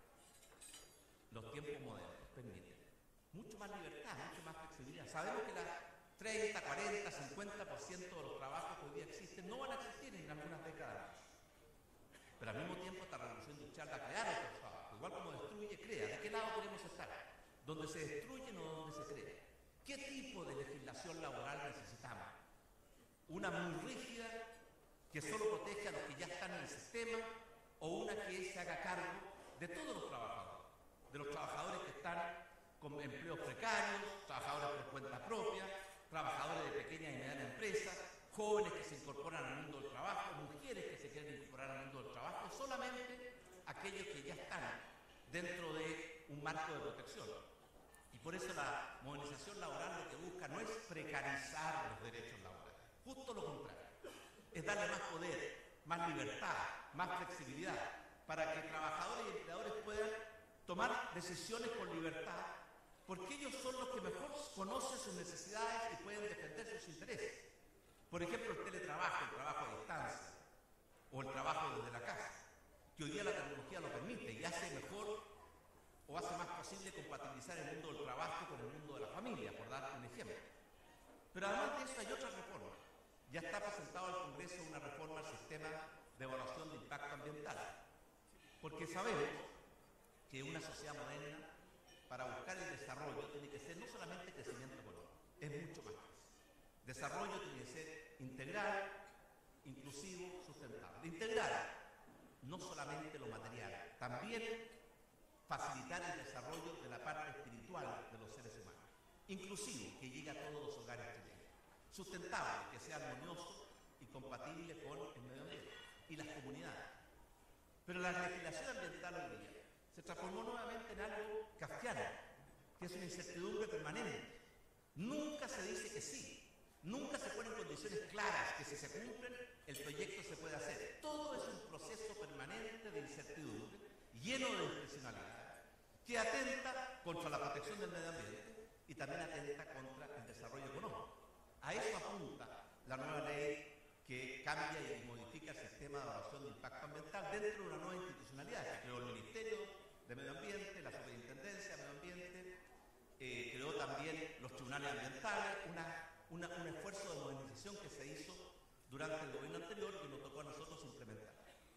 los tiempos modernos permiten mucho más libertad, mucho más flexibilidad. Sabemos que las treinta, cuarenta, cincuenta por ciento de los trabajos que hoy día existen no van a existir en algunas décadas. Pero al mismo tiempo esta revolución industrial va a crear otros trabajos. Igual como destruye, crea. ¿De qué lado queremos estar? ¿Donde se destruyen o donde se crea? ¿Qué tipo de legislación laboral necesitamos? ¿Una muy rígida que solo protege a los que ya están en el sistema o una que se haga cargo de todos los trabajadores? De los trabajadores que están con empleos precarios, trabajadores por cuenta propia, trabajadores de pequeña y mediana empresa, jóvenes que se incorporan al mundo del trabajo, mujeres que se quieren incorporar al mundo del trabajo, solamente aquellos que ya están dentro de un marco de protección. Y por eso la modernización laboral lo que busca no es precarizar los derechos laborales, justo lo contrario, es darle más poder, más libertad, más flexibilidad, para que trabajadores y empleadores puedan tomar decisiones con libertad, porque ellos son los que mejor conocen sus necesidades y pueden defender sus intereses. Por ejemplo, el teletrabajo, el trabajo a distancia, o el trabajo desde la casa, que hoy día la tecnología lo permite y hace mejor o hace más posible compatibilizar el mundo del trabajo con el mundo de la familia, por dar un ejemplo. Pero además de eso hay otra reforma. Ya está presentado al Congreso una reforma al sistema de evaluación de impacto ambiental, porque sabemos que una sociedad moderna, para buscar el desarrollo, tiene que ser no solamente crecimiento económico, es mucho más. Desarrollo tiene que ser integral, inclusivo, sustentable. Integral, no solamente lo material, también facilitar el desarrollo de la parte espiritual de los seres humanos. Inclusivo, que llegue a todos los hogares chilenos. Sustentable, que sea armonioso y compatible con el medio ambiente y las comunidades. Pero la legislación ambiental hoy día se transformó nuevamente en algo kafkiano, que es una incertidumbre permanente. Nunca se dice que sí, nunca se ponen condiciones claras que si se cumplen, el proyecto se puede hacer. Todo es un proceso permanente de incertidumbre, lleno de discrecionalidad, que atenta contra la protección del medio ambiente y también atenta contra el desarrollo económico. A eso apunta la nueva ley que cambia y modifica el sistema de evaluación de impacto ambiental dentro de una nueva institucionalidad que creó el Ministerio de Medio Ambiente, la Superintendencia de Medio Ambiente, eh, creó también los tribunales ambientales, una, una, un esfuerzo de modernización que se hizo durante el gobierno anterior y nos tocó a nosotros implementar.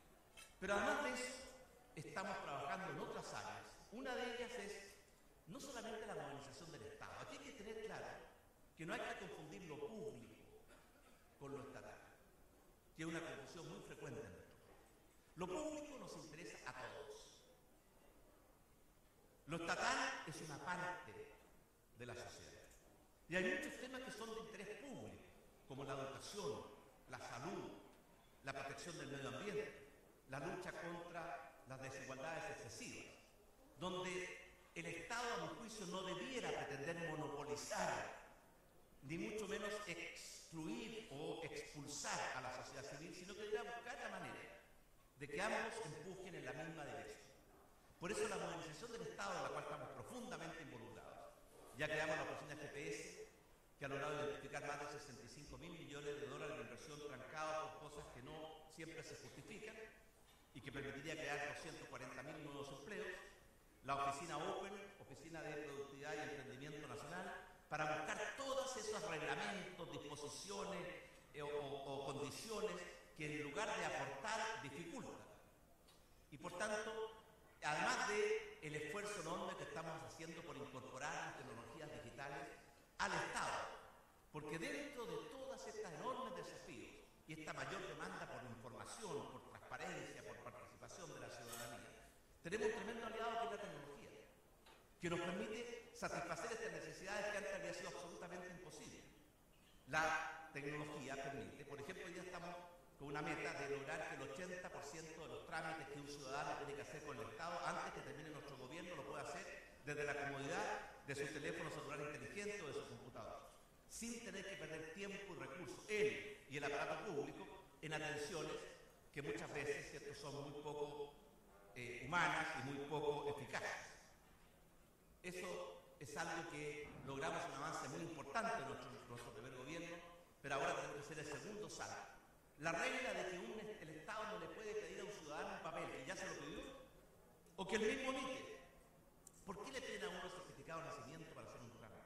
Pero además de eso, estamos trabajando en otras áreas. Una de ellas es no solamente la modernización del Estado. Aquí hay que tener claro que no hay que confundir lo público con lo estatal, que es una confusión muy frecuente en nuestro país. Lo público nos interesa a todos. Lo estatal es una parte de la sociedad. Y hay muchos temas que son de interés público, como la educación, la salud, la protección del medio ambiente, la lucha contra las desigualdades excesivas, donde el Estado, a mi juicio, no debiera pretender monopolizar, ni mucho menos excluir o expulsar a la sociedad civil, sino que debiera buscar la manera de que ambos empujen en la misma dirección. Por eso la modernización del Estado, en la cual estamos profundamente involucrados, ya creamos la oficina G P S, que ha logrado identificar más de sesenta y cinco mil millones de dólares de inversión trancada por cosas que no siempre se justifican y que permitiría crear doscientos cuarenta mil nuevos empleos. La oficina Open, Oficina de Productividad y Emprendimiento Nacional, para buscar todos esos reglamentos, disposiciones eh, o, o, o condiciones que en lugar de aportar, dificultan. Y por tanto, además del esfuerzo enorme que estamos haciendo por incorporar las tecnologías digitales al Estado, porque dentro de todas estas enormes desafíos y esta mayor demanda por información, por transparencia, por participación de la ciudadanía, tenemos un tremendo aliado que es la tecnología, que nos permite satisfacer estas necesidades que antes había sido absolutamente imposible. La tecnología permite, por ejemplo, hoy día estamos con una meta de lograr que el ochenta por ciento de los trámites que un ciudadano tiene que hacer con el Estado antes que termine nuestro gobierno lo pueda hacer desde la comodidad de su teléfono celular inteligente o de su computador, sin tener que perder tiempo y recursos, él y el aparato público, en atenciones que muchas veces, ¿cierto?, son muy poco eh, humanas y muy poco eficaces. Eso es algo que logramos un avance muy importante en nuestro, nuestro primer gobierno, pero ahora tenemos que hacer el segundo salto. La regla de que un, el Estado no le puede pedir a un ciudadano un papel que ya se lo pidió, o que él mismo emite. ¿Por qué le piden a uno el certificado de nacimiento para hacer un trámite?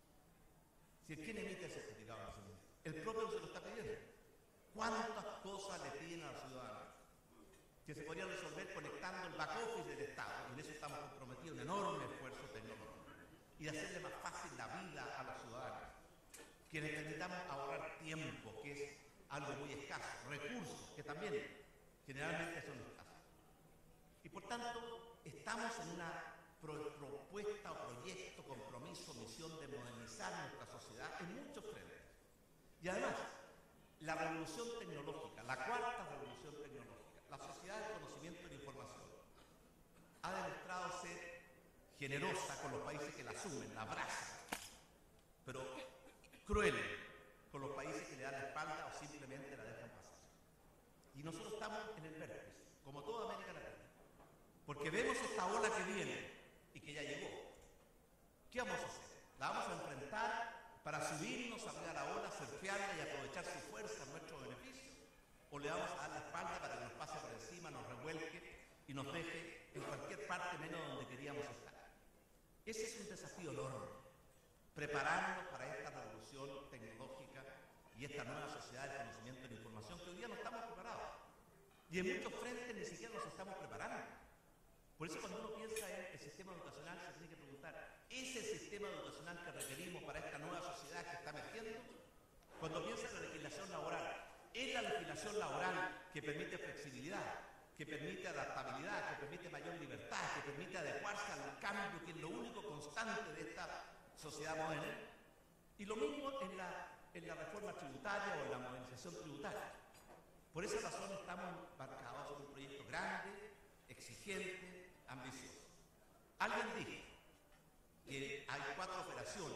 Si el quien emite el certificado de nacimiento, el propio se lo está pidiendo. ¿Cuántas cosas le piden a los ciudadanos que se podrían resolver conectando el back office del Estado? Y en eso estamos comprometidos, un enorme esfuerzo tecnológico, y de hacerle más fácil la vida a los ciudadanos, que necesitamos ahorrar tiempo, que es algo muy escaso, recursos, que también generalmente son escasos. Y por tanto, estamos en una pro propuesta o proyecto, compromiso, misión de modernizar nuestra sociedad en muchos frentes. Y además, la revolución tecnológica, la cuarta revolución tecnológica, la sociedad del conocimiento y la información, ha demostrado ser generosa con los países que la asumen, la abrazan, pero cruel con los países que le dan la espalda o simplemente la dejan pasar. Y nosotros estamos en el vértice, como toda América Latina, porque vemos esta ola que viene y que ya llegó. ¿Qué vamos a hacer? ¿La vamos a enfrentar para subirnos arriba a la ola, surfearla y aprovechar su fuerza a nuestro beneficio? ¿O le vamos a dar la espalda para que nos pase por encima, nos revuelque y nos deje en cualquier parte menos donde queríamos estar? Ese es un desafío enorme, prepararnos para esta revolución tecnológica y esta nueva sociedad del conocimiento y la información que hoy día no estamos preparados. Y en muchos frentes ni siquiera nos estamos preparando. Por eso cuando uno piensa en el sistema educacional se tiene que preguntar, ¿es el sistema educacional que requerimos para esta nueva sociedad que está emergiendo? Cuando piensa en la legislación laboral, ¿es la legislación laboral que permite flexibilidad, que permite adaptabilidad, que permite mayor libertad, que permite adecuarse al cambio, que es lo único constante de esta sociedad moderna? Y lo mismo en la, en la reforma tributaria o en la modernización tributaria. Por esa razón estamos embarcados en un proyecto grande, exigente, ambicioso. Alguien dijo que hay cuatro operaciones: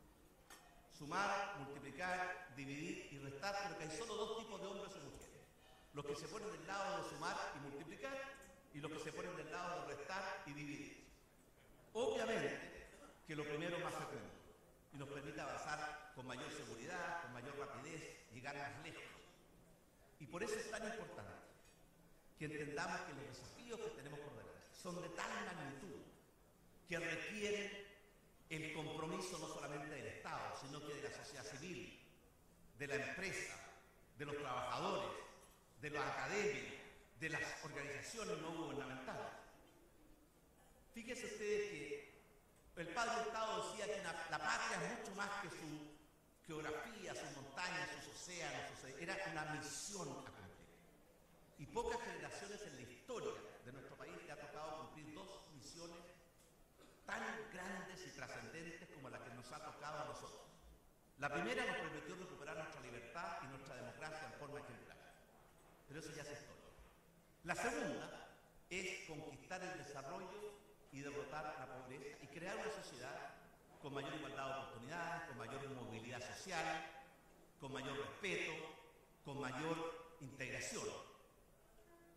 sumar, multiplicar, dividir y restar, pero que hay solo dos tipos de hombres y mujeres: los que se ponen del lado de sumar y multiplicar y los que se ponen del lado de restar y dividir. Obviamente que lo primero es más frecuente y nos permite avanzar con mayor seguridad, con mayor rapidez, llegar más lejos. Y por eso es tan importante que entendamos que los desafíos que tenemos por delante son de tal magnitud que requieren el compromiso no solamente del Estado, sino que de la sociedad civil, de la empresa, de los trabajadores, de los académicos, de las organizaciones no gubernamentales. Fíjense ustedes que el padre Hurtado decía que una, la patria es mucho más que su geografía, sus montañas, sus océanos, sus, era una misión a cumplir. Y pocas generaciones en la historia de nuestro país le ha tocado cumplir dos misiones tan grandes y trascendentes como la que nos ha tocado a nosotros. La primera nos permitió recuperar nuestra libertad y nuestra democracia en forma ejemplar, pero eso ya es historia. La segunda es conquistar el desarrollo y derrotar la pobreza y crear una sociedad con mayor igualdad de oportunidades, con mayor movilidad social, con mayor respeto, con mayor integración.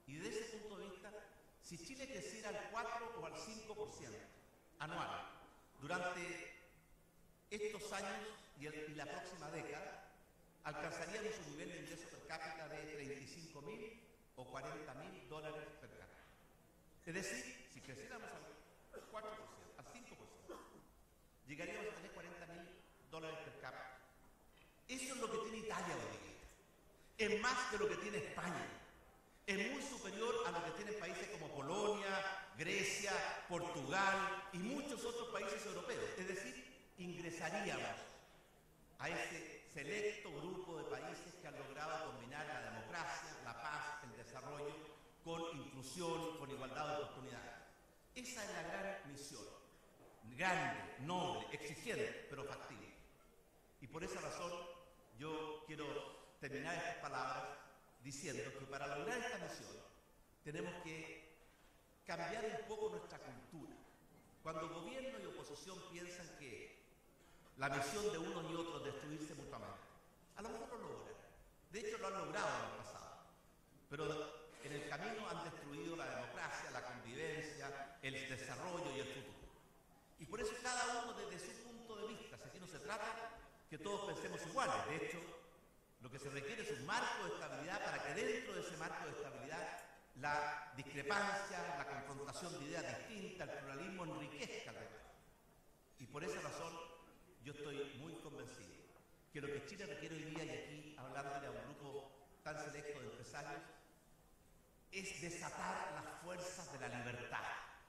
Y desde ese punto de vista, si Chile creciera al cuatro o al cinco por ciento anual durante estos años y, el, y la próxima década, alcanzaríamos un nivel de ingreso per cápita de treinta y cinco mil o cuarenta mil dólares per cápita. Es decir, si creciéramos al cuatro por ciento, al cinco por ciento, llegaríamos a tener cuarenta mil dólares per cápita. Eso es lo que tiene Italia hoy día. Es más de lo que tiene España. Es muy superior a lo que tienen países como Polonia, Grecia, Portugal y muchos otros países europeos. Es decir, ingresaríamos a ese selecto grupo de países que han logrado combinar la democracia, la paz, el desarrollo, con inclusión, con igualdad de oportunidades. Esa es la gran misión, grande, noble, exigente, pero factible. Y por esa razón yo quiero terminar estas palabras diciendo que para lograr esta misión tenemos que cambiar un poco nuestra cultura. Cuando gobierno y oposición piensan que la misión de unos y otros es destruirse mutuamente, a lo mejor lo logran. De hecho lo han logrado en el pasado. Pero en el camino han destruido la democracia, la convivencia, el desarrollo y el futuro. Y por eso cada uno desde su punto de vista, si aquí no se trata que todos pensemos iguales. De hecho, lo que se requiere es un marco de estabilidad para que dentro de ese marco de estabilidad la discrepancia, la confrontación de ideas distintas, el pluralismo enriquezca el debate. Y por esa razón yo estoy muy convencido que lo que Chile requiere hoy día, y aquí hablándole a un grupo tan selecto de empresarios, es desatar las fuerzas de la libertad,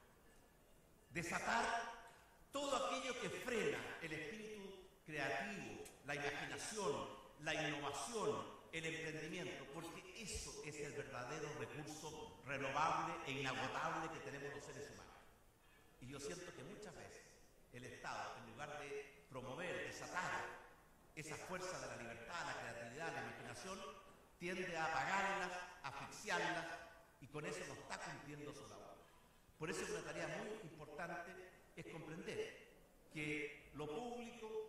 desatar todo aquello que frena el espíritu creativo, la imaginación, la innovación, el emprendimiento, porque eso es el verdadero recurso renovable e inagotable que tenemos los seres humanos. Y yo siento que muchas veces el Estado, en lugar de promover, desatar esa fuerza de la libertad, la creatividad, la imaginación, tiende a apagarlas, a asfixiarlas, y con eso no está cumpliendo su labor. Por eso una tarea muy importante es comprender que lo público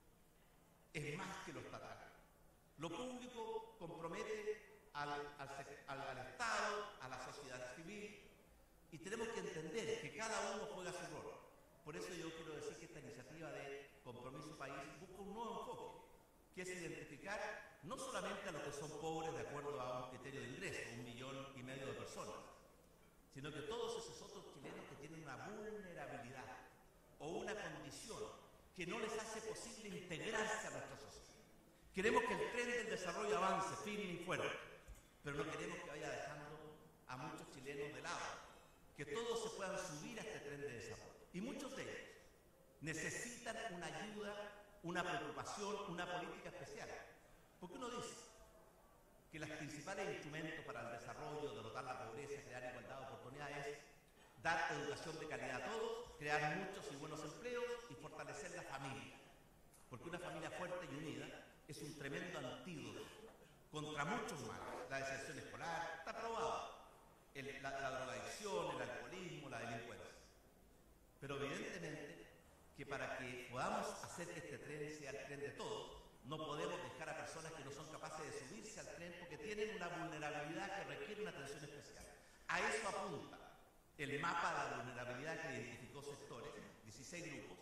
es más que lo estatal. Lo público compromete al, al, al, al Estado, a la sociedad civil, y tenemos que entender que cada uno juega su rol. Por eso yo quiero decir que esta iniciativa de Compromiso País busca un nuevo enfoque, que es identificar no solamente a los que son pobres de acuerdo a un criterio de ingreso, un millón y medio de personas, sino que todos esos otros chilenos que tienen una vulnerabilidad o una condición que no les hace posible integrarse a nuestra sociedad. Queremos que el tren del desarrollo avance firme y fuerte, pero no queremos que vaya dejando a muchos chilenos de lado, que todos se puedan subir a este tren de desarrollo. Y muchos de ellos necesitan una ayuda, una preocupación, una política especial. Porque uno dice que los principales instrumentos para el desarrollo, derrotar la pobreza, crear igualdad de oportunidades, es dar educación de calidad a todos, crear muchos y buenos empleos y fortalecer la familia. Porque una familia fuerte y unida es un tremendo antídoto contra muchos males. La deserción escolar está probado, el, la, la drogadicción, el alcoholismo, la delincuencia. Pero evidentemente que para que podamos hacer que este tren sea el tren de todos, no podemos dejar a personas que no son capaces de subirse al tren porque tienen una vulnerabilidad que requiere una atención especial. A eso apunta el mapa de la vulnerabilidad que identificó sectores, dieciséis grupos,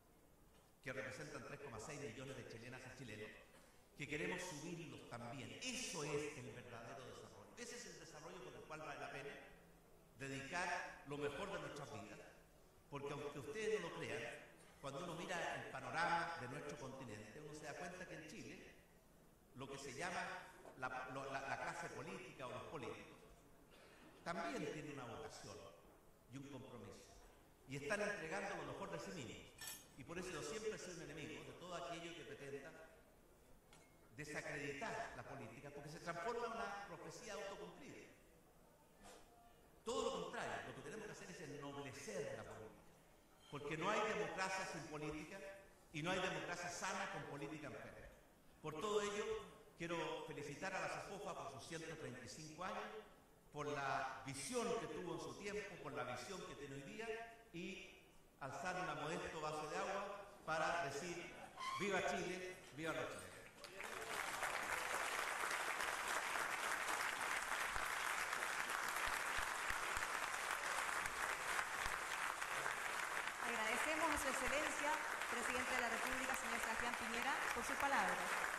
que representan tres coma seis millones de chilenas y chilenos, que queremos subirlos también. Eso es el verdadero desarrollo. Ese es el desarrollo por el cual vale la pena dedicar lo mejor de nuestras vidas. Porque aunque ustedes no lo crean, cuando uno mira el panorama de nuestro continente, uno se da cuenta que en Chile, lo que se llama la, lo, la, la clase política o los políticos, también tiene una vocación y un compromiso. Y están entregando lo mejor de sí mismos. Y por eso yo siempre soy un enemigo de todo aquello que pretenda desacreditar la política, porque se transforma en una profecía autocumplida. Todo lo contrario, lo que tenemos que hacer es ennoblecer la política. Porque no hay democracia sin política y no hay democracia sana con política enferma. Por todo ello, quiero felicitar a la SOFOFA por sus ciento treinta y cinco años, por la visión que tuvo en su tiempo, por la visión que tiene hoy día, y alzar un modesto vaso de agua para decir ¡viva Chile, viva los chilenos! Su Excelencia, Presidente de la República, señor Sebastián Piñera, por sus palabras.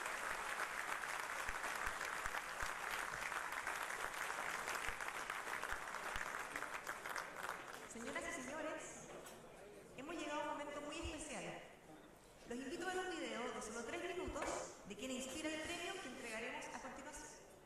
Señoras y señores, hemos llegado a un momento muy especial. Los invito a ver un video de solo tres minutos de quien inspira el premio que entregaremos a continuación.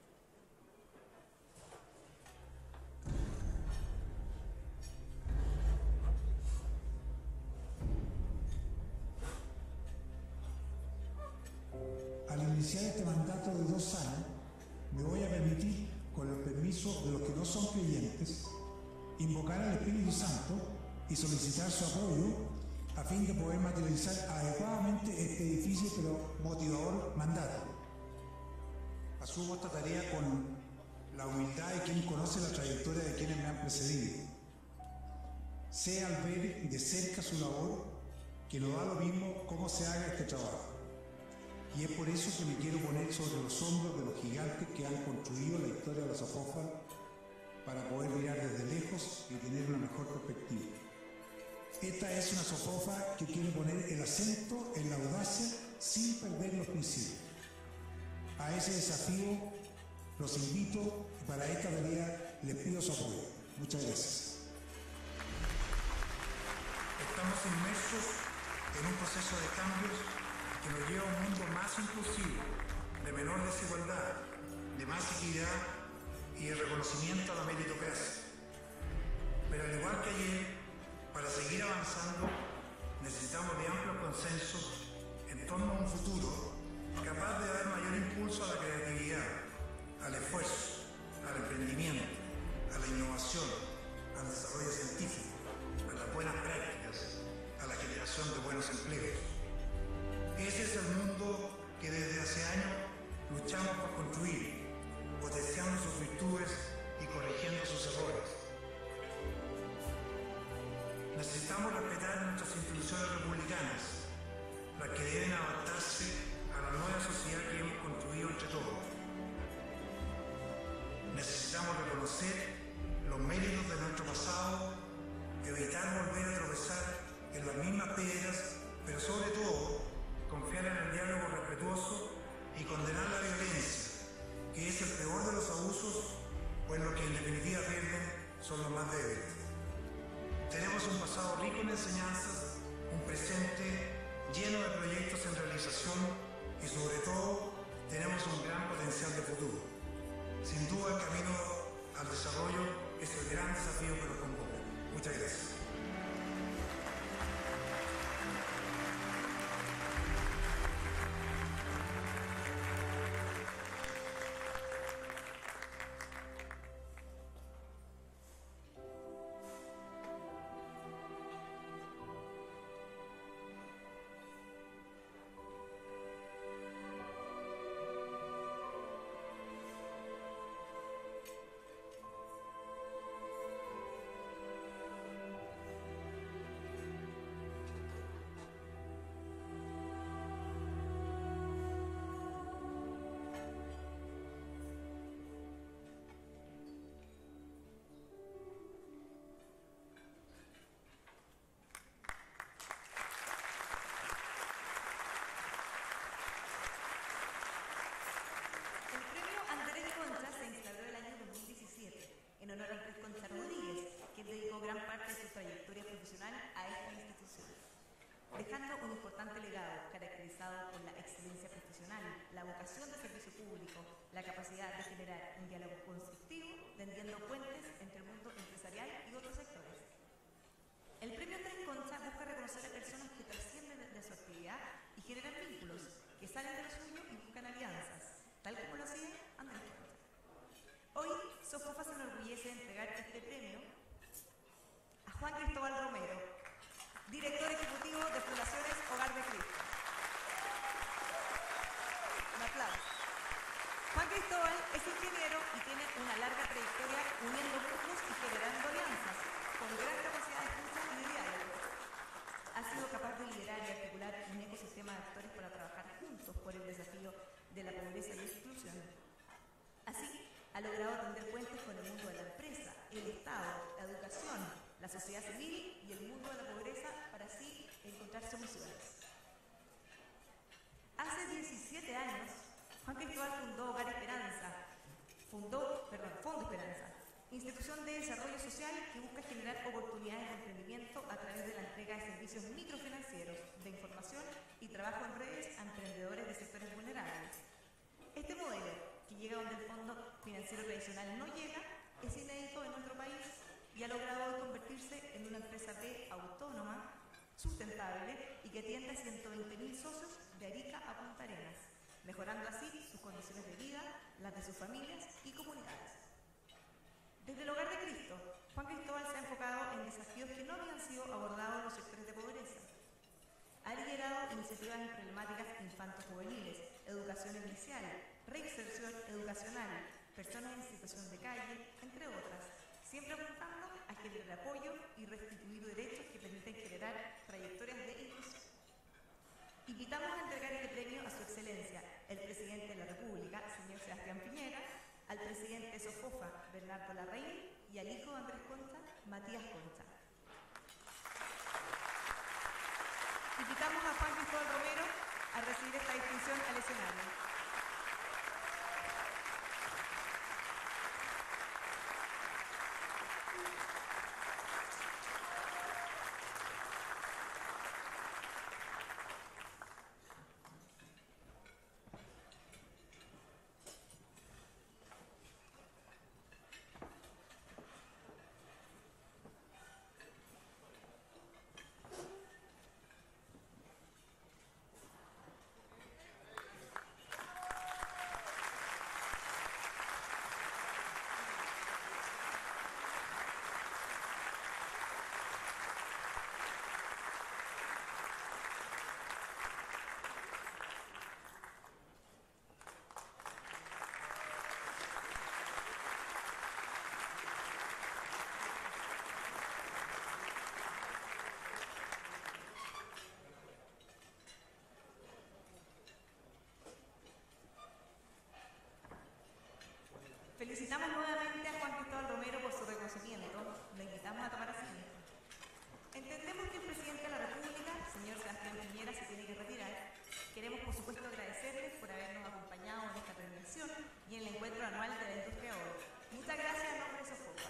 Al iniciar este mandato de dos años, me voy a permitir, con el permiso de los que no son creyentes, invocar al Espíritu Santo y solicitar su apoyo a fin de poder materializar adecuadamente este difícil pero motivador mandato. Asumo esta tarea con la humildad de quien conoce la trayectoria de quienes me han precedido. Sé al ver de cerca su labor que no da lo mismo cómo se haga este trabajo. Y es por eso que me quiero poner sobre los hombros de los gigantes que han construido la historia de la SOFOFA para poder mirar desde lejos y tener una mejor perspectiva. Esta es una SOFOFA que quiere poner el acento en la audacia sin perder los principios. A ese desafío los invito y para esta tarea les pido su apoyo. Muchas gracias. Estamos inmersos en un proceso de cambios que nos lleva a un mundo más inclusivo, de menor desigualdad, de más equidad y de reconocimiento a la meritocracia. Pero al igual que ayer, para seguir avanzando, necesitamos de amplios consensos en torno a un futuro capaz de dar mayor impulso a la creatividad, al esfuerzo, al emprendimiento, a la innovación, al desarrollo científico, a las buenas prácticas, a la generación de buenos empleos. Ese es el mundo que desde hace años luchamos por construir, potenciando sus virtudes y corrigiendo sus errores. Necesitamos respetar nuestras instituciones republicanas, las que deben adaptarse a la nueva sociedad que hemos construido entre todos. Necesitamos reconocer los méritos de nuestro pasado, evitar volver a tropezar en las mismas piedras, pero sobre todo confiar en el diálogo respetuoso y condenar la violencia, que es el peor de los abusos, pues los que en definitiva pierden son los más débiles. Tenemos un pasado rico en enseñanzas, un presente lleno de proyectos en realización y sobre todo tenemos un gran potencial de futuro. Sin duda el camino al desarrollo es el gran desafío que nos convoca. Muchas gracias. en honor a Andrés Concha Rodríguez, quien dedicó gran parte de su trayectoria profesional a esta institución, dejando un importante legado caracterizado por la excelencia profesional, la vocación de servicio público, la capacidad de generar un diálogo constructivo, tendiendo puentes entre el mundo empresarial y otros sectores. El premio Andrés Concha busca reconocer a personas que trascienden de su actividad y generan vínculos, que salen de lo suyo y buscan alianzas, tal como lo hacía Andrés Concha. Hoy, SOFOFA se enorgullece de entregar este premio a Juan Cristóbal Romero, director ejecutivo de Fundaciones Hogar de Cristo. Un aplauso. Juan Cristóbal es ingeniero y tiene una larga trayectoria uniendo grupos y generando alianzas, con gran capacidad de escucha y de diálogo. Ha sido capaz de liderar y articular un ecosistema de actores para trabajar juntos por el desafío de la pobreza y la exclusión. Así, ha logrado tender puentes con el mundo de la empresa, el Estado, la educación, la sociedad civil y el mundo de la pobreza para así encontrar soluciones. Hace diecisiete años, Juan Cristóbal fundó Hogar Esperanza, fundó, perdón, Fondo Esperanza, institución de desarrollo social que busca generar oportunidades de emprendimiento a través de la entrega de servicios microfinancieros, de información y trabajo en redes a emprendedores de sectores vulnerables. Este modelo, que llega donde el fondo financiero tradicional no llega, es inédito en nuestro país y ha logrado convertirse en una empresa B autónoma, sustentable y que atiende a ciento veinte mil socios de Arica a Punta Arenas, mejorando así sus condiciones de vida, las de sus familias y comunidades. Desde el Hogar de Cristo, Juan Cristóbal se ha enfocado en desafíos que no habían sido abordados en los sectores de pobreza. Ha liderado iniciativas en problemáticas infanto-juveniles, educación inicial, reinserción educacional, personas en situación de calle, entre otras, siempre apuntando a generar apoyo y restituir derechos que permiten generar trayectorias de inclusión. Invitamos a entregar este premio a su excelencia, el presidente de la República, señor Sebastián Piñera, al presidente Sofofa, Bernardo Larraín, y al hijo de Andrés Concha, Matías Concha. Invitamos a Juan Cristóbal Romero a recibir esta distinción al escenario. Felicitamos nuevamente a Juan Cristóbal Romero por su reconocimiento. Lo invitamos a tomar asiento. Entendemos que el presidente de la República, señor Sebastián Piñera, se tiene que retirar. Queremos, por supuesto, agradecerles por habernos acompañado en esta premiación y en el encuentro anual de la industria oro. Muchas gracias en nombre de Sofofa.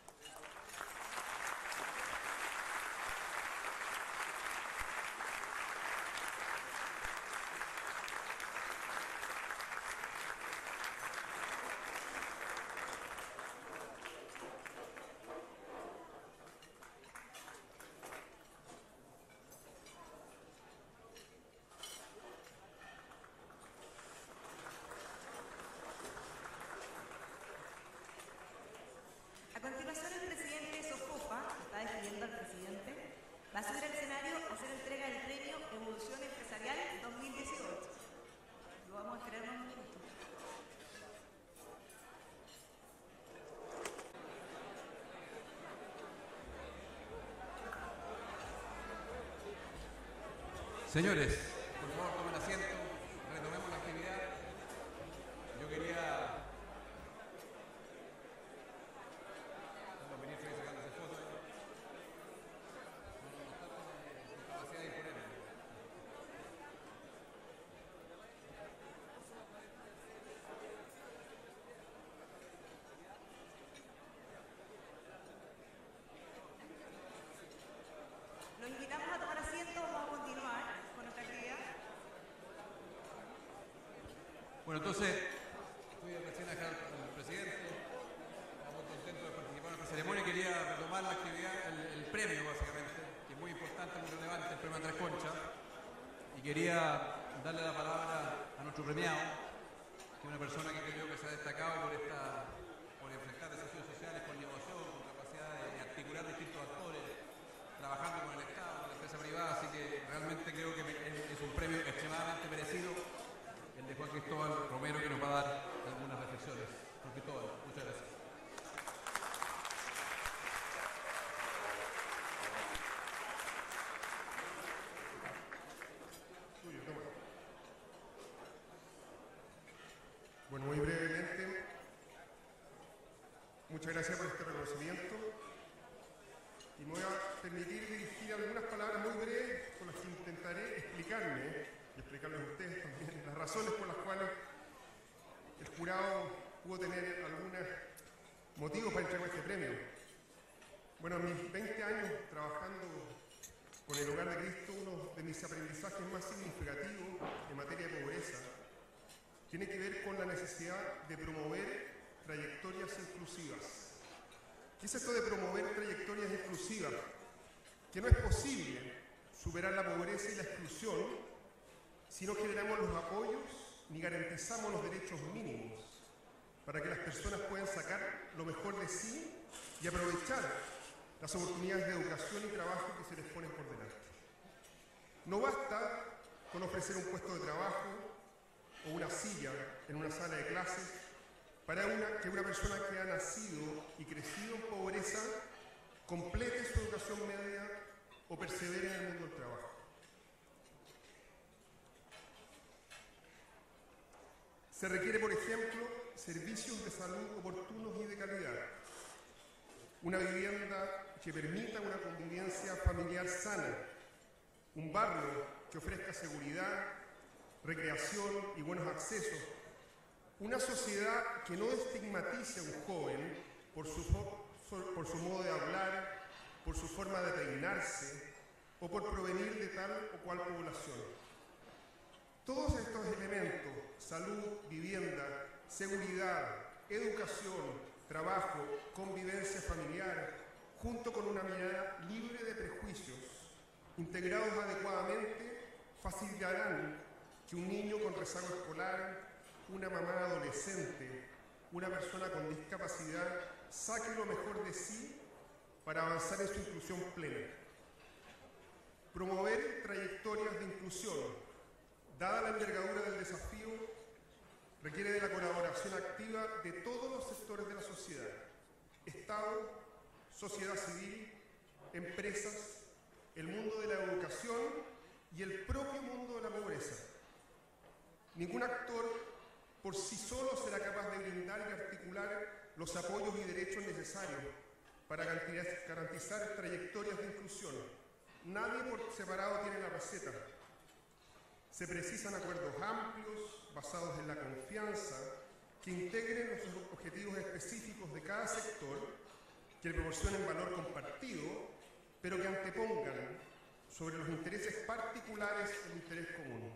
A continuación, el presidente Sofofa, que está despidiendo al presidente, va a subir al escenario a hacer entrega del premio Evolución Empresarial dos mil dieciocho. Lo vamos a esperar un minuto. Señores, por favor tomen asiento, retomemos la actividad. Yo quería... Los ministros ahí sacándose fotos. No, no, no está con, con capacidad de imponer. Los invitamos a tomar asiento, vamos a continuar con nuestra actividad. Bueno, entonces, fui recién acá al presidente, estamos muy contentos de participar en esta ceremonia. Quería retomar la actividad, el, el premio básicamente, que es muy importante, muy relevante, el premio Andrés Concha. Y quería darle la palabra a nuestro premiado, que es una persona que creo que se ha destacado por, esta, por enfrentar desafíos sociales con innovación, con capacidad de articular distintos actores, trabajando con el Estado, con la empresa privada, así que realmente creo que es un premio extremadamente merecido el de Juan Cristóbal Romero, que nos va a dar algunas reflexiones. Juan Cristóbal, muchas gracias. Bueno, muy brevemente, muchas gracias por este reconocimiento. y me voy a permitir dirigir algunas palabras muy breves con las que intentaré explicarme y explicarles a ustedes también las razones por las cuales el jurado pudo tener algunos motivos para entregar este premio. Bueno, en mis veinte años trabajando con el Hogar de Cristo, uno de mis aprendizajes más significativos en materia de pobreza tiene que ver con la necesidad de promover trayectorias inclusivas. ¿Qué es esto de promover trayectorias inclusivas? Que no es posible superar la pobreza y la exclusión si no generamos los apoyos ni garantizamos los derechos mínimos para que las personas puedan sacar lo mejor de sí y aprovechar las oportunidades de educación y trabajo que se les ponen por delante. No basta con ofrecer un puesto de trabajo o una silla en una sala de clases para una, que una persona que ha nacido y crecido en pobreza complete su educación media o persevere en el mundo del trabajo. Se requiere, por ejemplo, servicios de salud oportunos y de calidad, una vivienda que permita una convivencia familiar sana, un barrio que ofrezca seguridad, recreación y buenos accesos, una sociedad que no estigmatice a un joven por su, por su modo de hablar, por su forma de peinarse o por provenir de tal o cual población. Todos estos elementos, salud, vivienda, seguridad, educación, trabajo, convivencia familiar, junto con una mirada libre de prejuicios, integrados adecuadamente, facilitarán que un niño con rezago escolar, una mamá adolescente, una persona con discapacidad, saque lo mejor de sí para avanzar en su inclusión plena. Promover trayectorias de inclusión, dada la envergadura del desafío, requiere de la colaboración activa de todos los sectores de la sociedad: Estado, sociedad civil, empresas, el mundo de la educación y el propio mundo de la pobreza. Ningún actor por sí solo será capaz de brindar y articular los apoyos y derechos necesarios para garantizar trayectorias de inclusión. Nadie por separado tiene la receta. Se precisan acuerdos amplios, basados en la confianza, que integren los objetivos específicos de cada sector, que le proporcionen valor compartido, pero que antepongan sobre los intereses particulares el interés común.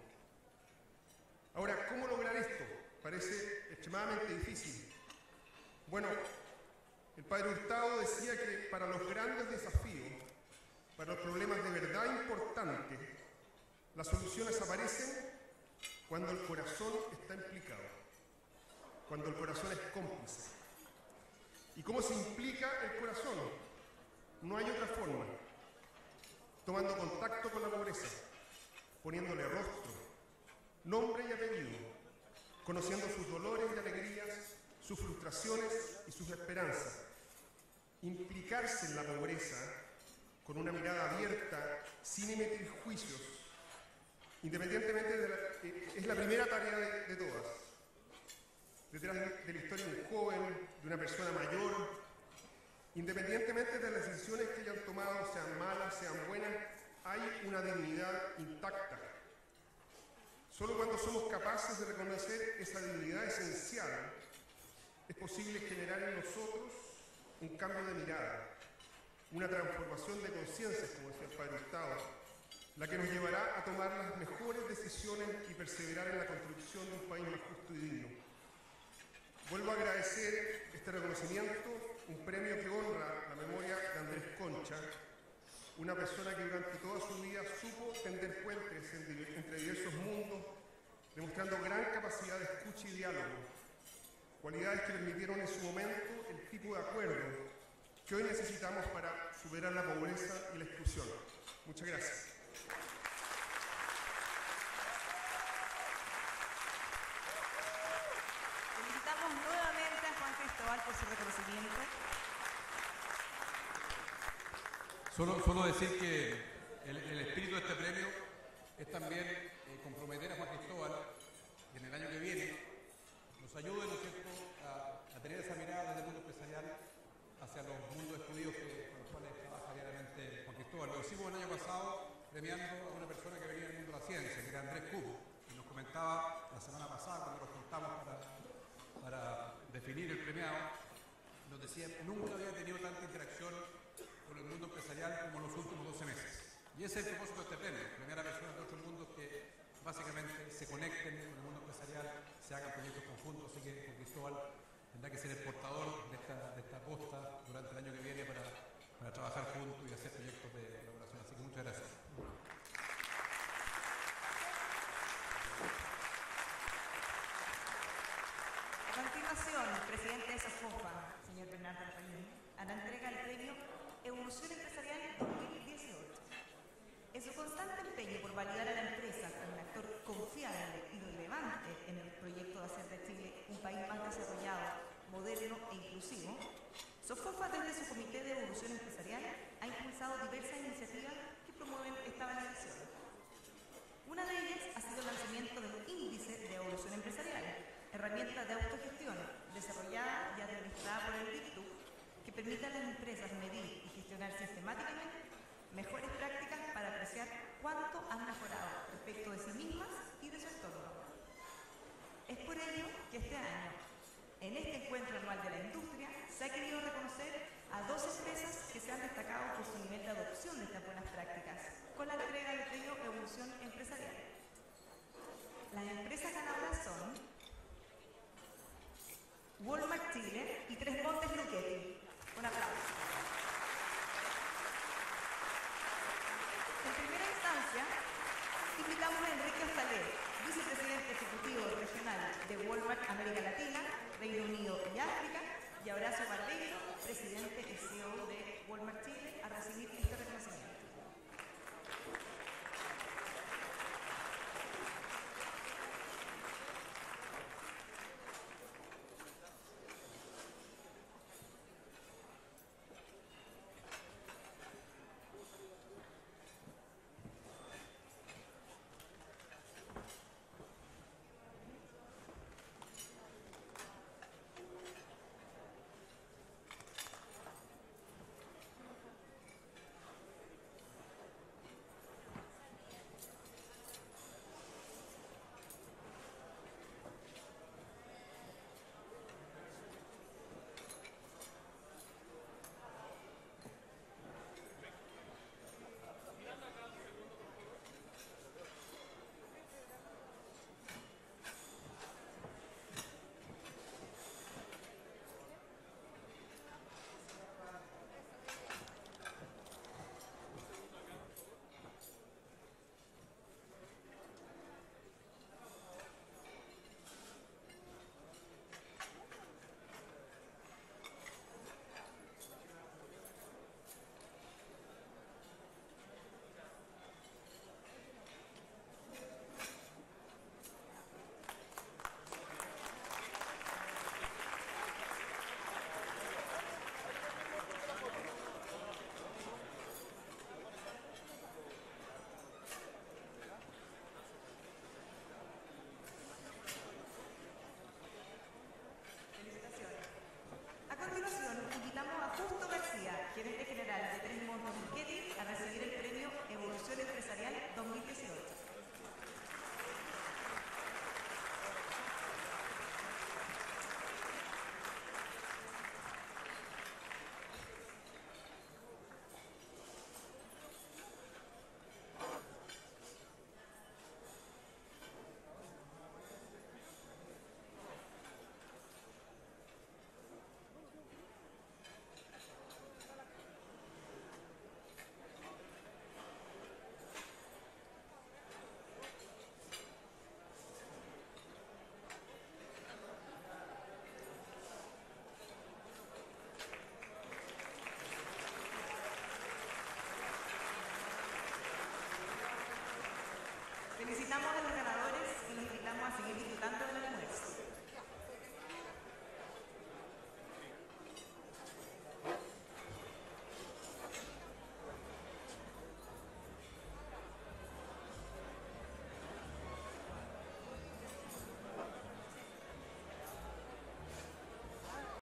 Ahora, ¿cómo lograr esto? Parece extremadamente difícil. Bueno, el padre Hurtado decía que para los grandes desafíos, para los problemas de verdad importantes, las soluciones aparecen cuando el corazón está implicado, cuando el corazón es cómplice. ¿Y cómo se implica el corazón? No hay otra forma. Tomando contacto con la pobreza, poniéndole rostro, nombre y apellido, conociendo sus dolores y alegrías, sus frustraciones y sus esperanzas. Implicarse en la pobreza con una mirada abierta, sin emitir juicios, independientemente de la, eh, es la primera tarea de, de todas. Detrás de, de la historia de un joven, de una persona mayor, independientemente de las decisiones que hayan tomado, sean malas, sean buenas, hay una dignidad intacta. Solo cuando somos capaces de reconocer esa dignidad esencial, es posible generar en nosotros un cambio de mirada, una transformación de conciencias, como decía el padre Hurtado, la que nos llevará a tomar las mejores decisiones y perseverar en la construcción de un país más justo y digno. Vuelvo a agradecer este reconocimiento, un premio que honra la memoria de Andrés Concha, una persona que durante toda su vida supo tender puentes entre diversos mundos, demostrando gran capacidad de escucha y diálogo, cualidades que permitieron en su momento el tipo de acuerdo que hoy necesitamos para superar la pobreza y la exclusión. Muchas gracias. Felicitamos nuevamente a Juan Cristóbal por su reconocimiento. Solo, solo decir que el, el espíritu de este premio es también eh, comprometer a Juan Cristóbal en el año que viene nos ayude, ¿no es cierto?, a, a tener esa mirada desde el mundo empresarial hacia los mundos estudios que, con los cuales trabaja diariamente. Andrés Cubo, que nos comentaba la semana pasada cuando nos juntamos para, para definir el premiado, nos decía que nunca había tenido tanta interacción con el mundo empresarial como en los últimos doce meses. Y ese es el propósito de este premio, premiar a personas de otros mundos que básicamente se conecten con el mundo empresarial, se hagan proyectos conjuntos, así que Juan Cristóbal tendrá que ser el portador de esta, de esta aposta durante el año que viene para, para trabajar juntos y hacer proyectos de colaboración. Así que muchas gracias. A continuación, el presidente de SOFOFA, señor Bernardo Alfayín, hará entrega del premio Evolución Empresarial dos mil dieciocho. En su constante empeño por validar a la empresa como un actor confiable y relevante en el proyecto de hacer de Chile un país más desarrollado, moderno e inclusivo, SOFOFA desde su Comité de Evolución Empresarial ha impulsado diversas iniciativas que promueven esta validación. Una de ellas ha sido el lanzamiento del Índice de Evolución Empresarial, herramienta de autogestión desarrollada y administrada por el DICTU, que permite a las empresas medir y gestionar sistemáticamente mejores prácticas para apreciar cuánto han mejorado respecto de sí mismas y de su entorno. Es por ello que este año, en este encuentro anual de la industria, se ha querido reconocer a dos empresas que se han destacado por su nivel de adopción de estas buenas prácticas, con la entrega del premio Evolución Empresarial. Las empresas ganadoras son Walmart Chile y Tres Montes Luchetti. Un aplauso. En primera instancia, invitamos a Enrique Hostalé, vicepresidente ejecutivo regional de Walmart América Latina, Reino Unido y África, y a Horacio Barbeiro, presidente y C E O de Walmart Chile, a recibir este reconocimiento.